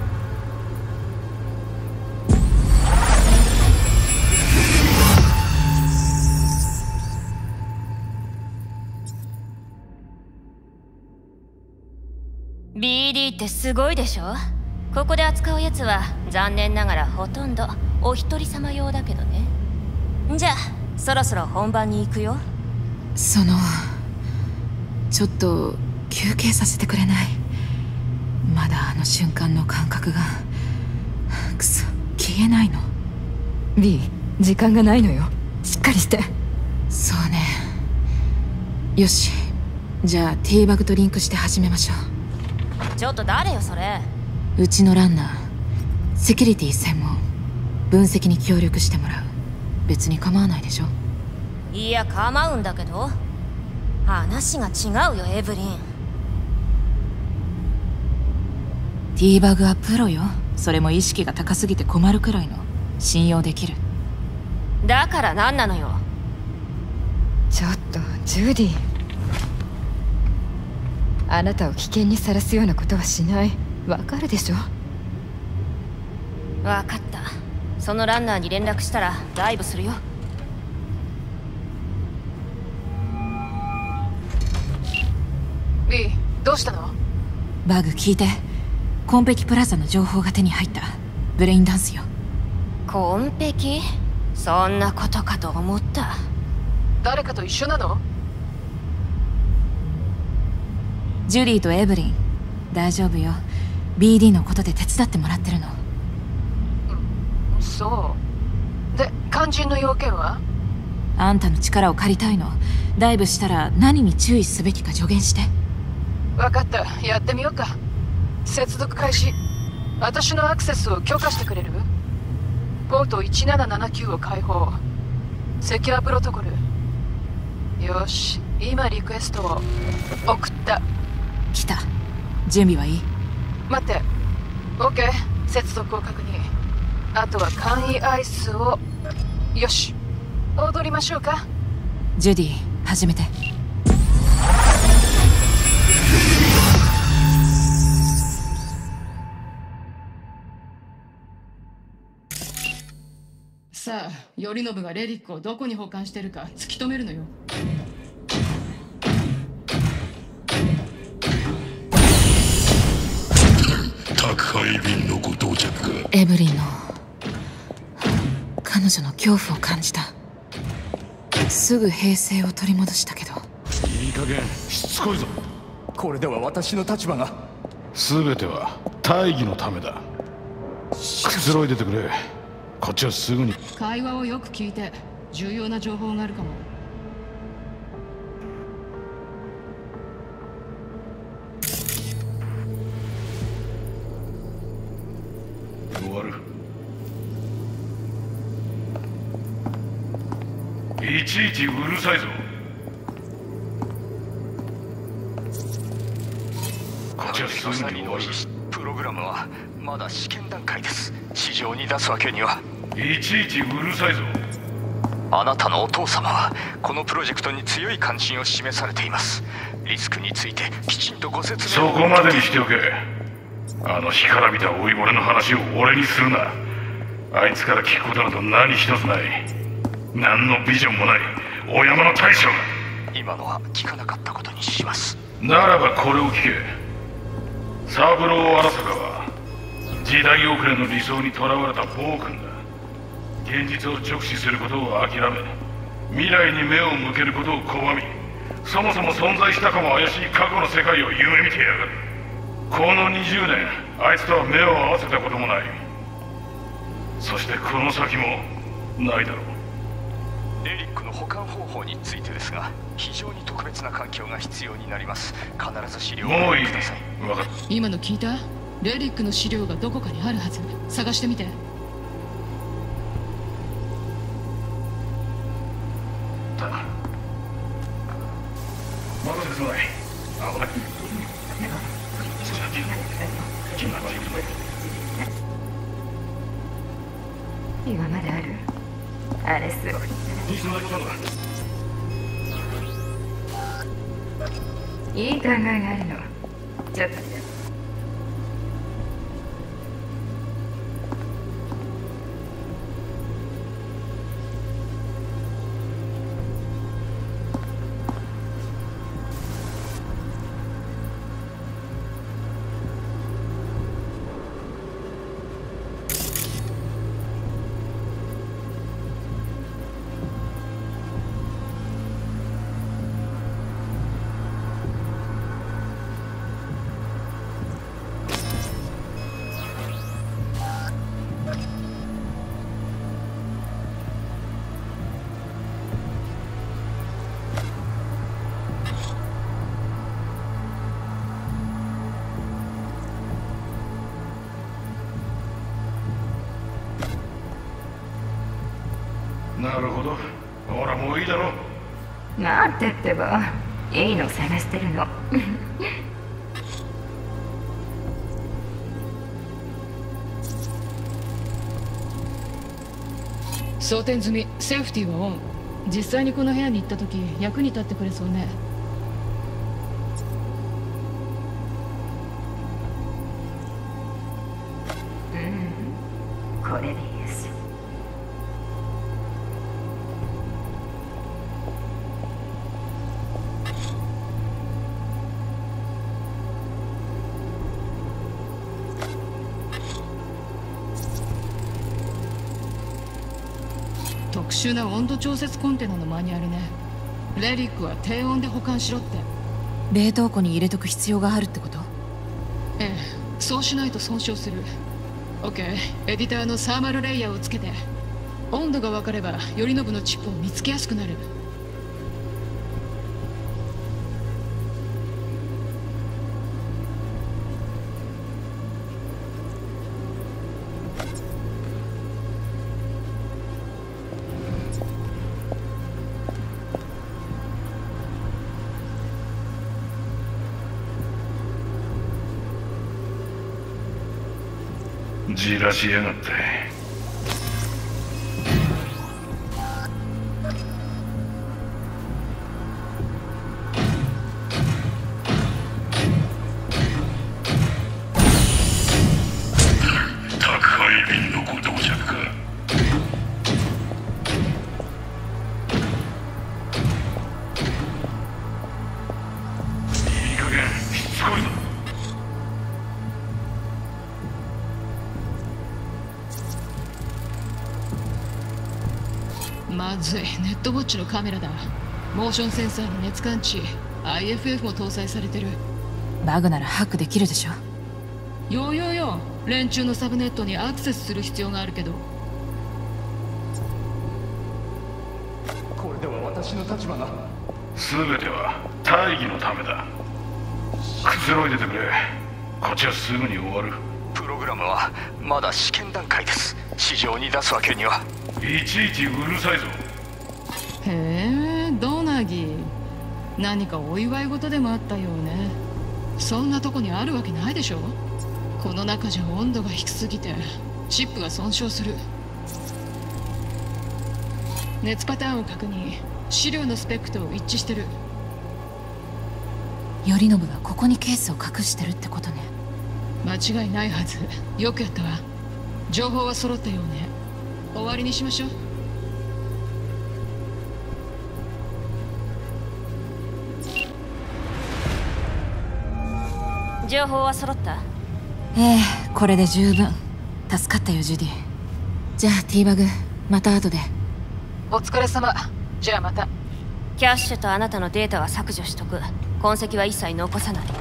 ビーディー ってすごいでしょ。ここで扱うやつは残念ながらほとんどお一人様用だけどね。じゃあそろそろ本番に行くよ。 そのちょっと休憩させてくれない？まだあの瞬間の感覚がくそ消えないの。 B、 時間がないのよ。しっかりして。 そうね。よし、じゃあティーバグとリンクして始めましょう。 ちょっと誰よそれ。 うちのランナー、セキュリティ専門。分析に協力してもらう。別に構わないでしょ。 いや構うんだけど、話が違うよエブリン。 ティーバグはプロよ。それも意識が高すぎて困るくらいの。信用できる。 だから何なのよ。 ちょっとジュディ、あなたを危険にさらすようなことはしない。わかるでしょ。 わかった。そのランナーに連絡したらダイブするよ。 B、 どうしたの？ バグ聞いて。コンペキプラザの情報が手に入った。ブレインダンスよ。 コンペキ？そんなことかと思った。 誰かと一緒なの？ ジュリーとエブリン。大丈夫よ。 ビーディー のことで手伝ってもらってるの。 そうで、肝心の要件は？ あんたの力を借りたいの。ダイブしたら何に注意すべきか助言して。 分かった、やってみようか。接続開始。私のアクセスを許可してくれる？ポートいちななななきゅうを開放。セキュアプロトコル。よし、今リクエストを送った。 来た。準備はいい？ 待って。 OK、 接続を確認。あとは簡易アイスを。よし、踊りましょうか。 ジュディ、始めて。 さあ、頼信がレリックをどこに保管してるか突き止めるのよ。 宅配便のご到着が。 エブリンの彼女の恐怖を感じた。すぐ平静を取り戻したけど。 いい加減しつこいぞ。 これでは私の立場が。 全ては大義のためだ。くつろいでてくれ。こっちはすぐに。 会話をよく聞いて。重要な情報があるかも。 終わる。いちいちうるさいぞ。こっちはすぐに終わる。 プログラムはまだ試験段階です。市場に出すわけには。 いちいちうるさいぞ。 あなたのお父様はこのプロジェクトに強い関心を示されています。リスクについてきちんとご説明を。 そこまでにしておけ。あの干からびた老いぼれの話を俺にするな。あいつから聞くことなど何一つない。何のビジョンもないお山の大将が。 今のは聞かなかったことにします。 ならばこれを聞け。三郎荒坂は時代遅れの理想にとらわれた暴君だ。現実を直視することを諦め、未来に目を向けることを拒み、そもそも存在したかも怪しい過去の世界を夢見てやがる。このにじゅうねん、あいつとは目を合わせたこともない。そしてこの先もないだろう。 レリックの保管方法についてですが、非常に特別な環境が必要になります。必ず資料をもういいください。 分かった。 今の聞いた？レリックの資料がどこかにあるはず。探してみて。 任せてください。危ない。 今まであるあれすごい。いい考えがあるの。ちょっとなるほど。ほらもういいだろ。 なんてってばいいの探してるの。 装填済み。セーフティーはオン。実際にこの部屋に行った時役に立ってくれそうね。 うん、これでいいです。 特殊な温度調節コンテナのマニュアルね。レリックは低温で保管しろって。 冷凍庫に入れとく必要があるってこと？ ええ、そうしないと損傷する。 OK、 エディターのサーマルレイヤーをつけて、温度が分かれば頼信のチップを見つけやすくなる。 じらしやがって。宅配便のことじゃか。いい加減しつこいぞ。 まずい。ネットウォッチのカメラだ。モーションセンサーに熱感知、 アイエフエフ も搭載されてる。 バグならハックできるでしょ。 よよよ、連中のサブネットにアクセスする必要があるけど。 これでは私の立場が。 全ては大義のためだ。くつろいでてくれ。こっちはすぐに終わる。 プログラムはまだ試験段階です。市場に出すわけには。 いちいちうるさいぞ。 へえ、ドナギ。何かお祝い事でもあったようね。そんなとこにあるわけないでしょ。この中じゃ温度が低すぎてチップが損傷する。熱パターンを確認。資料のスペックと一致してる。 頼信がここにケースを隠してるってことね。 間違いないはず。よくやったわ。情報は揃ったようね。終わりにしましょう。 情報は揃った？ ええ、これで十分。助かったよジュディ。じゃあティーバグ、また後で。 お疲れ様。じゃあまた。 キャッシュとあなたのデータは削除しとく。痕跡は一切残さない。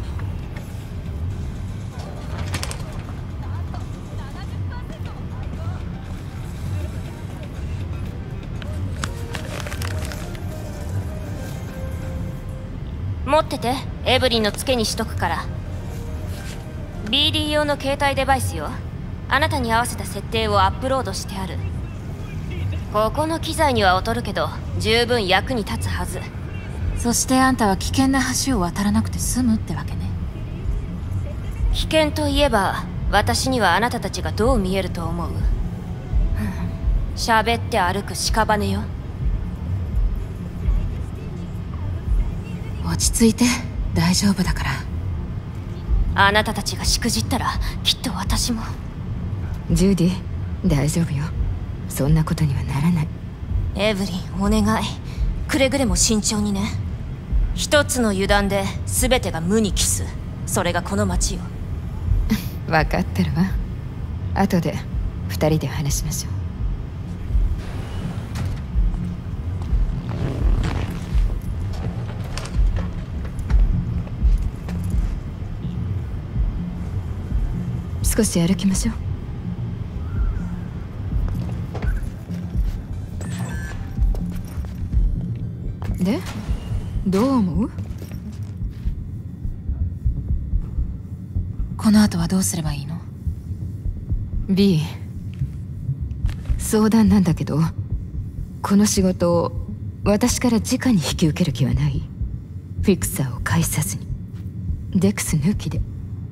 持ってて、エブリンのツケにしとくから。 ビーディー 用の携帯デバイスよ。あなたに合わせた設定をアップロードしてある。ここの機材には劣るけど十分役に立つはず。 そしてあんたは危険な橋を渡らなくて済むってわけね。 危険といえば私にはあなたたちがどう見えると思う？喋って歩く屍よ。 落ち着いて、大丈夫だから。 あなたたちがしくじったらきっと私も。 ジュディ、大丈夫よ。そんなことにはならない。 エブリン、お願い。くれぐれも慎重にね。一つの油断で全てが無に帰す。それがこの街よ。 分かってるわ。後で二人で話しましょう。少し歩きましょう。で、どう思う？ この後はどうすればいいの？ B、 相談なんだけど、この仕事を私から直に引き受ける気はない？フィクサーを介さずに、デクス抜きで。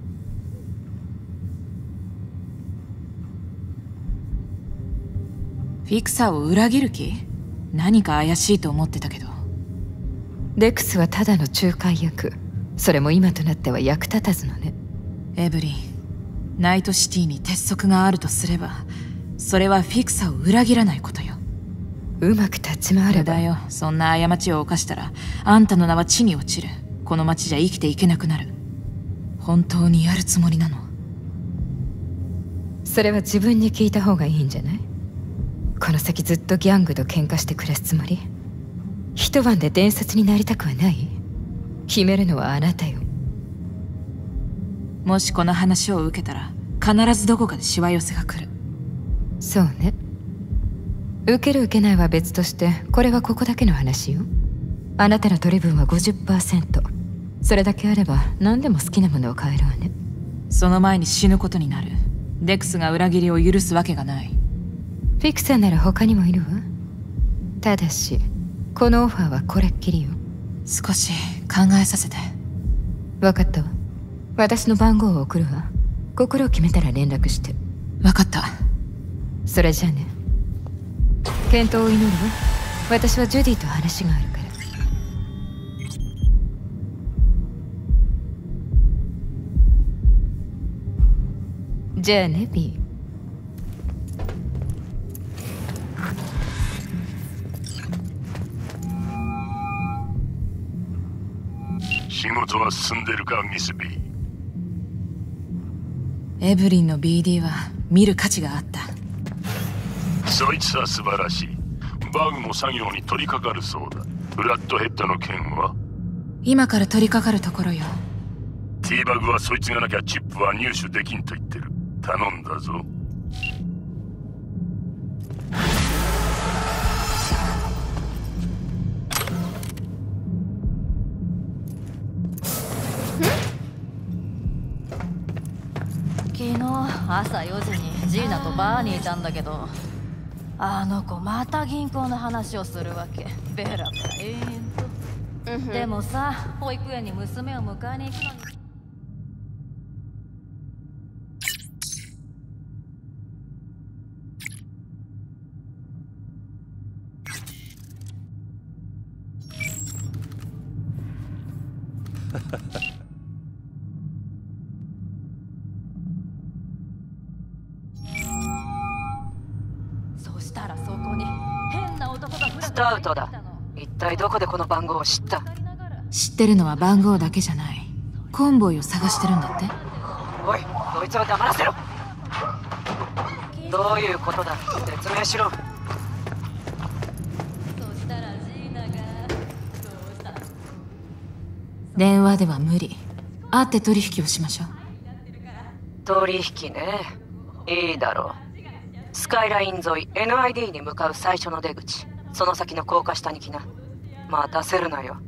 フィクサーを裏切る気？何か怪しいと思ってたけど。 デクスはただの仲介役。それも今となっては役立たずのね。 エブリン、ナイトシティに鉄則があるとすれば、それはフィクサーを裏切らないことよ。 うまく立ち回れば。 だよ、そんな過ちを犯したらあんたの名は地に落ちる。この町じゃ生きていけなくなる。本当にやるつもりなの？ それは自分に聞いた方がいいんじゃない？この先ずっとギャングと喧嘩して暮らすつもり？一晩で伝説になりたくはない？決めるのはあなたよ。 もしこの話を受けたら必ずどこかでしわ寄せが来る。 そうね。受ける受けないは別として、これはここだけの話よ。あなたの取り分は ごじゅっパーセント。 それだけあれば何でも好きなものを買えるわね。 その前に死ぬことになる。デクスが裏切りを許すわけがない。 フィクサーなら他にもいるわ。ただしこのオファーはこれっきりよ。 少し考えさせて。 分かったわ。私の番号を送るわ。心を決めたら連絡して。 分かった。 それじゃあね。健闘を祈るわ。私はジュディと話があるから。じゃあね、ビー。 仕事は進んでるか、ミス B。 エブリンの ビーディー は見る価値があった。 そいつは素晴らしい。バグも作業に取り掛かるそうだ。フラットヘッドの件は今から取り掛かるところよ。 ティーバグはそいつがなきゃチップは入手できんと言ってる。頼んだぞ。 昨日朝よじにジーナとバーにいたんだけど、あの子また銀行の話をするわけ。ベラベラ延々と。でもさ、保育園に娘を迎えに行くのに。そしたらそこに変な男がスタウトだ。一体どこでこの番号を知った？ 知ってるのは番号だけじゃない。コンボイを探してるんだって。 おい、 こいつは黙らせろ。どういうことだ、説明しろ。 電話では無理。会って取引をしましょう。 取引ね。いいだろう。スカイライン沿い エヌアイディー に向かう最初の出口、その先の高架下に来な。待たせるなよ。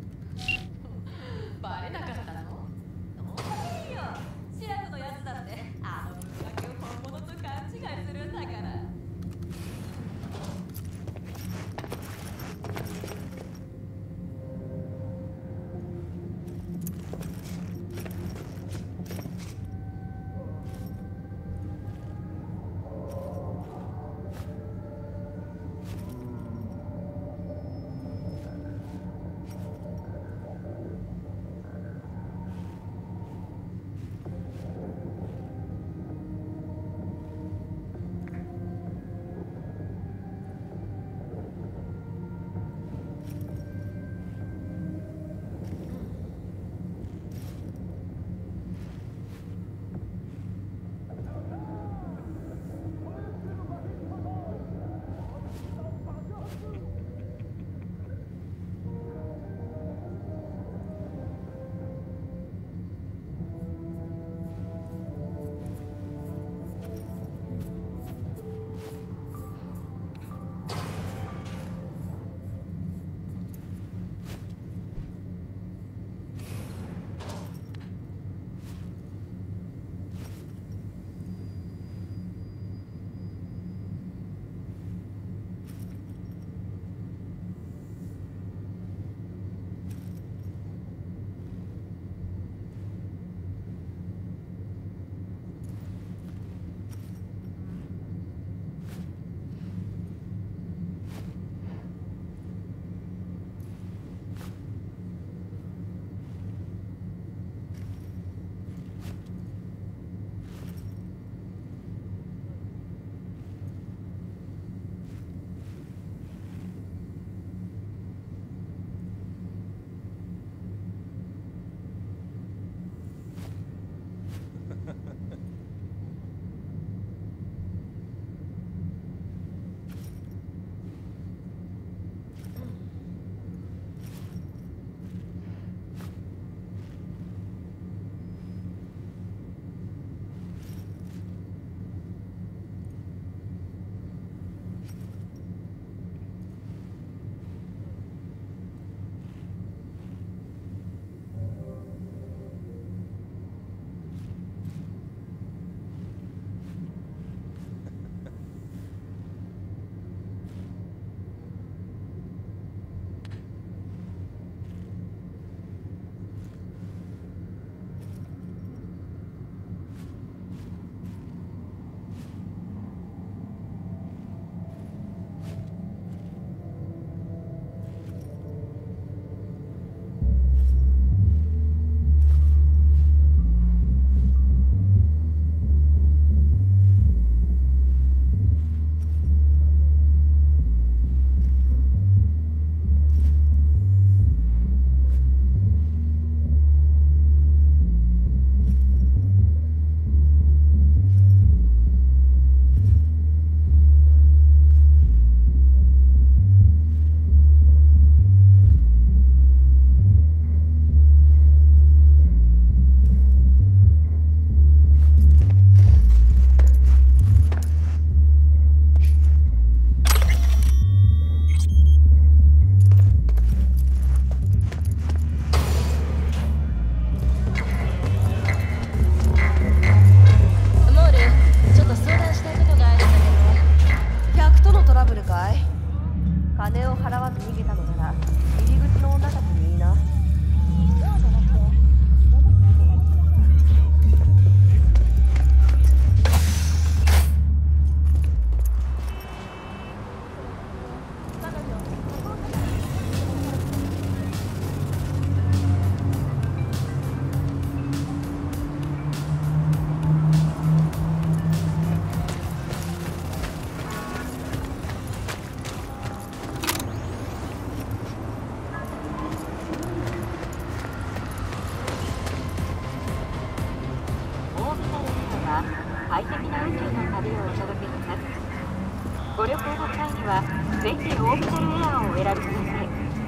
旅行の際にはぜひオービタルエアーをお選びください。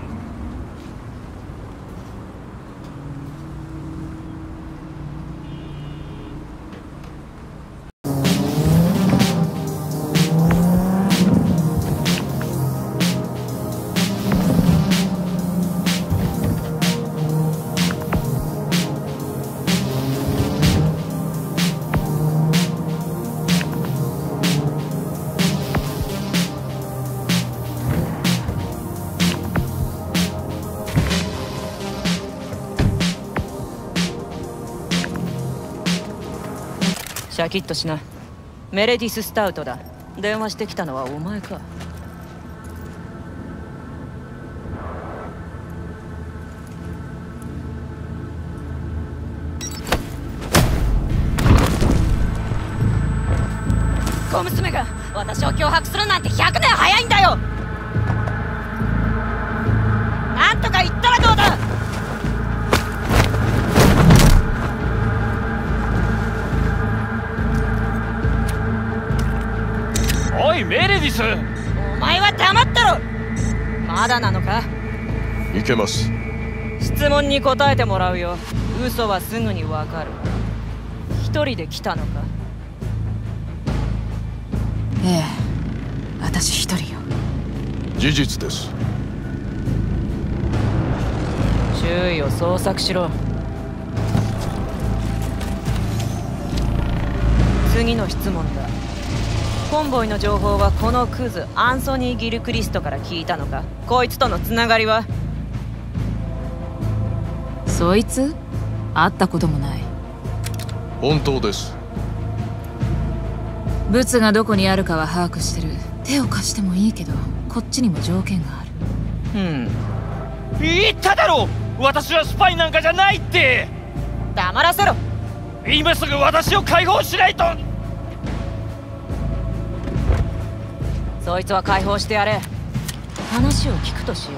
シャキッとしな。メレディス・スタウトだ。電話してきたのはお前か。 小娘が私を脅迫するなんてひゃくねん早いんだよ。なんとか言ったらどうだ。 おいメレディス、 お前は黙ったろ。まだなのか。 いけます。 質問に答えてもらうよ。嘘はすぐにわかる。一人で来たのか。 ええ、私一人よ。 事実です。 周囲を捜索しろ。次の質問だ。コンボイの情報はこのクズアンソニー・ギルクリストから聞いたのか。こいつとのつながりは。 そいつ会ったこともない。 本当です。 ブツがどこにあるかは把握してる。手を貸してもいいけどこっちにも条件がある。 うん、言っただろ、私はスパイなんかじゃないって。 黙らせろ。 今すぐ私を解放しないと。 そいつは解放してやれ。話を聞くとしよ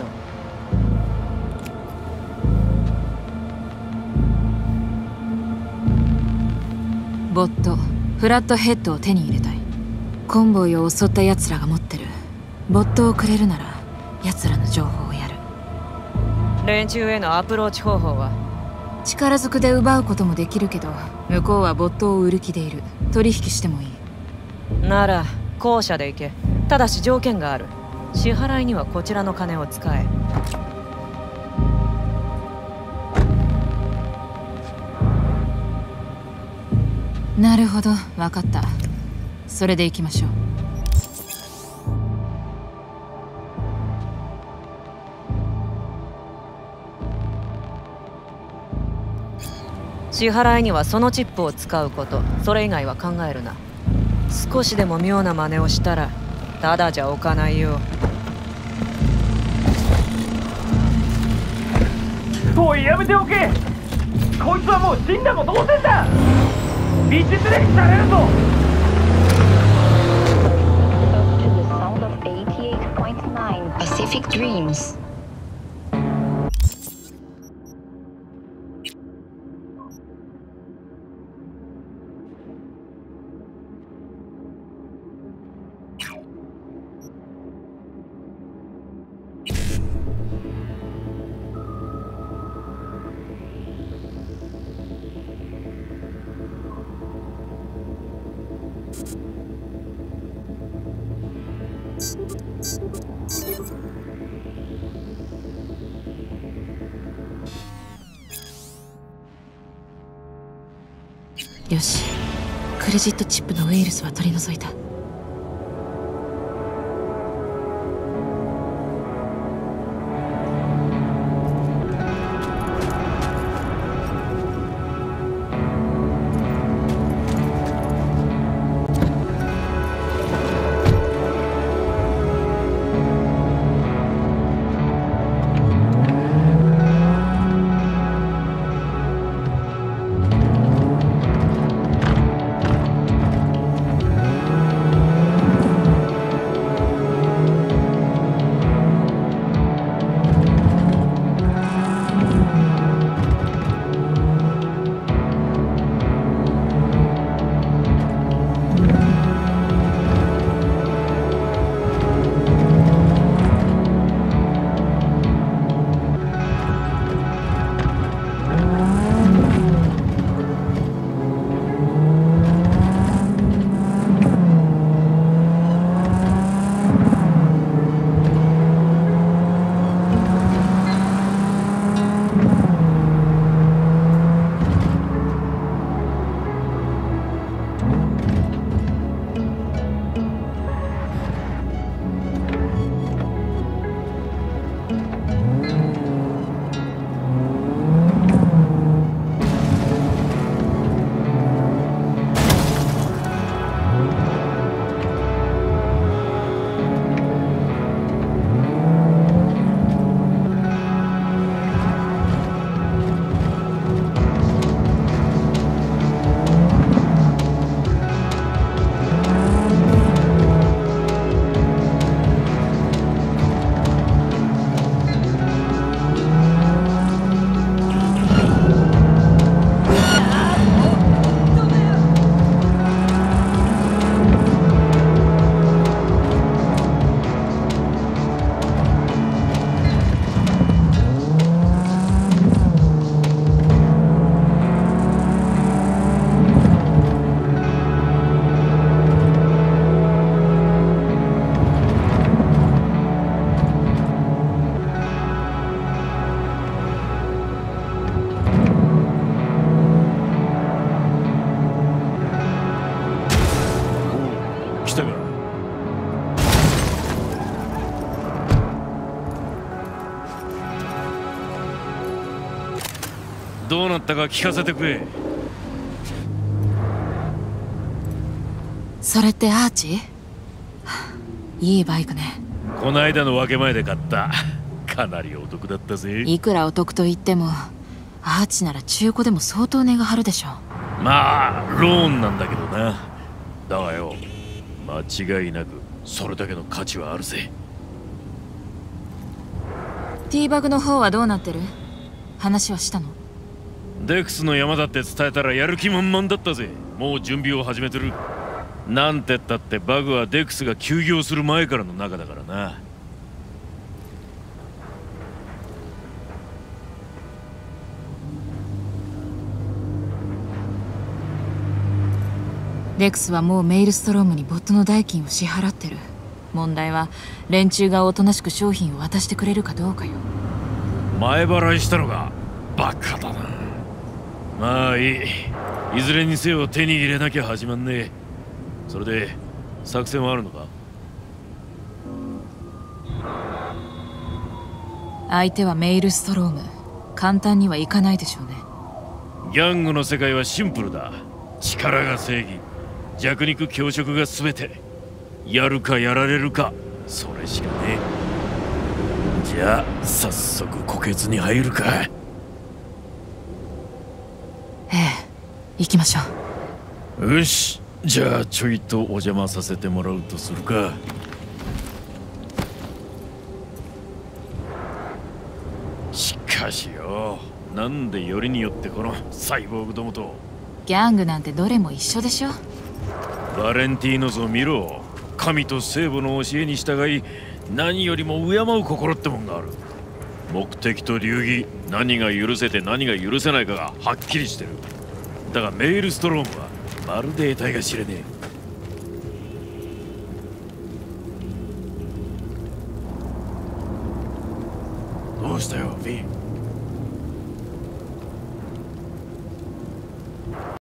う。ボットフラットヘッドを手に入れたい。コンボイを襲った奴らが持ってる。ボットをくれるなら奴らの情報をやる。 連中へのアプローチ方法は。 力ずくで奪うこともできるけど向こうはボットを売る気でいる。取引してもいいなら後者で行け。ただし条件がある。支払いにはこちらの金を使え。 なるほど、分かった。それで行きましょう。 支払いにはそのチップを使うこと。それ以外は考えるな。少しでも妙な真似をしたらただじゃ置かないよ。 おいやめておけ。こいつはもう死んだも同然だ。ビッチ連れにされるぞ。 Pacific Dreams. よし、クレジットチップのウイルスは取り除いた。 どうなったか聞かせてくれ。 それってアーチ？いいバイクね。 こないだの分け前で買った。かなりお得だったぜ。 いくらお得と言ってもアーチなら中古でも相当値が張るでしょ。 まあローンなんだけどな。だがよ、間違いなくそれだけの価値はあるぜ。 ティーバグの方はどうなってる？話はしたの？ デクスの山だって伝えたらやる気満々だったぜ。もう準備を始めてる。なんてったってバグはデクスが休業する前からの仲だからな。 デクスはもうメイルストロームにボットの代金を支払ってる。問題は連中がおとなしく商品を渡してくれるかどうかよ。 前払いしたのがバカだな。まあいい。いずれにせよ手に入れなきゃ始まんねえ。それで作戦はあるのか？ 相手はメイルストローム。簡単にはいかないでしょうね。 ギャングの世界はシンプルだ。力が正義、弱肉強食が全て。やるかやられるか、それしかねえ。じゃあ早速虎穴に入るか。 ええ、行きましょう。よし、じゃあちょいとお邪魔させてもらうとするか。しかしよ、なんでよりによってこのサイボーグどもと。 ギャングなんてどれも一緒でしょ。 バレンティーノスを見ろ。神と聖母の教えに従い、何よりも敬う心ってもんがある。目的と流儀、何が許せて何が許せないかがはっきりしてる。だがメイルストロームはまるで得体が知れねえ。どうしたよ、フィン。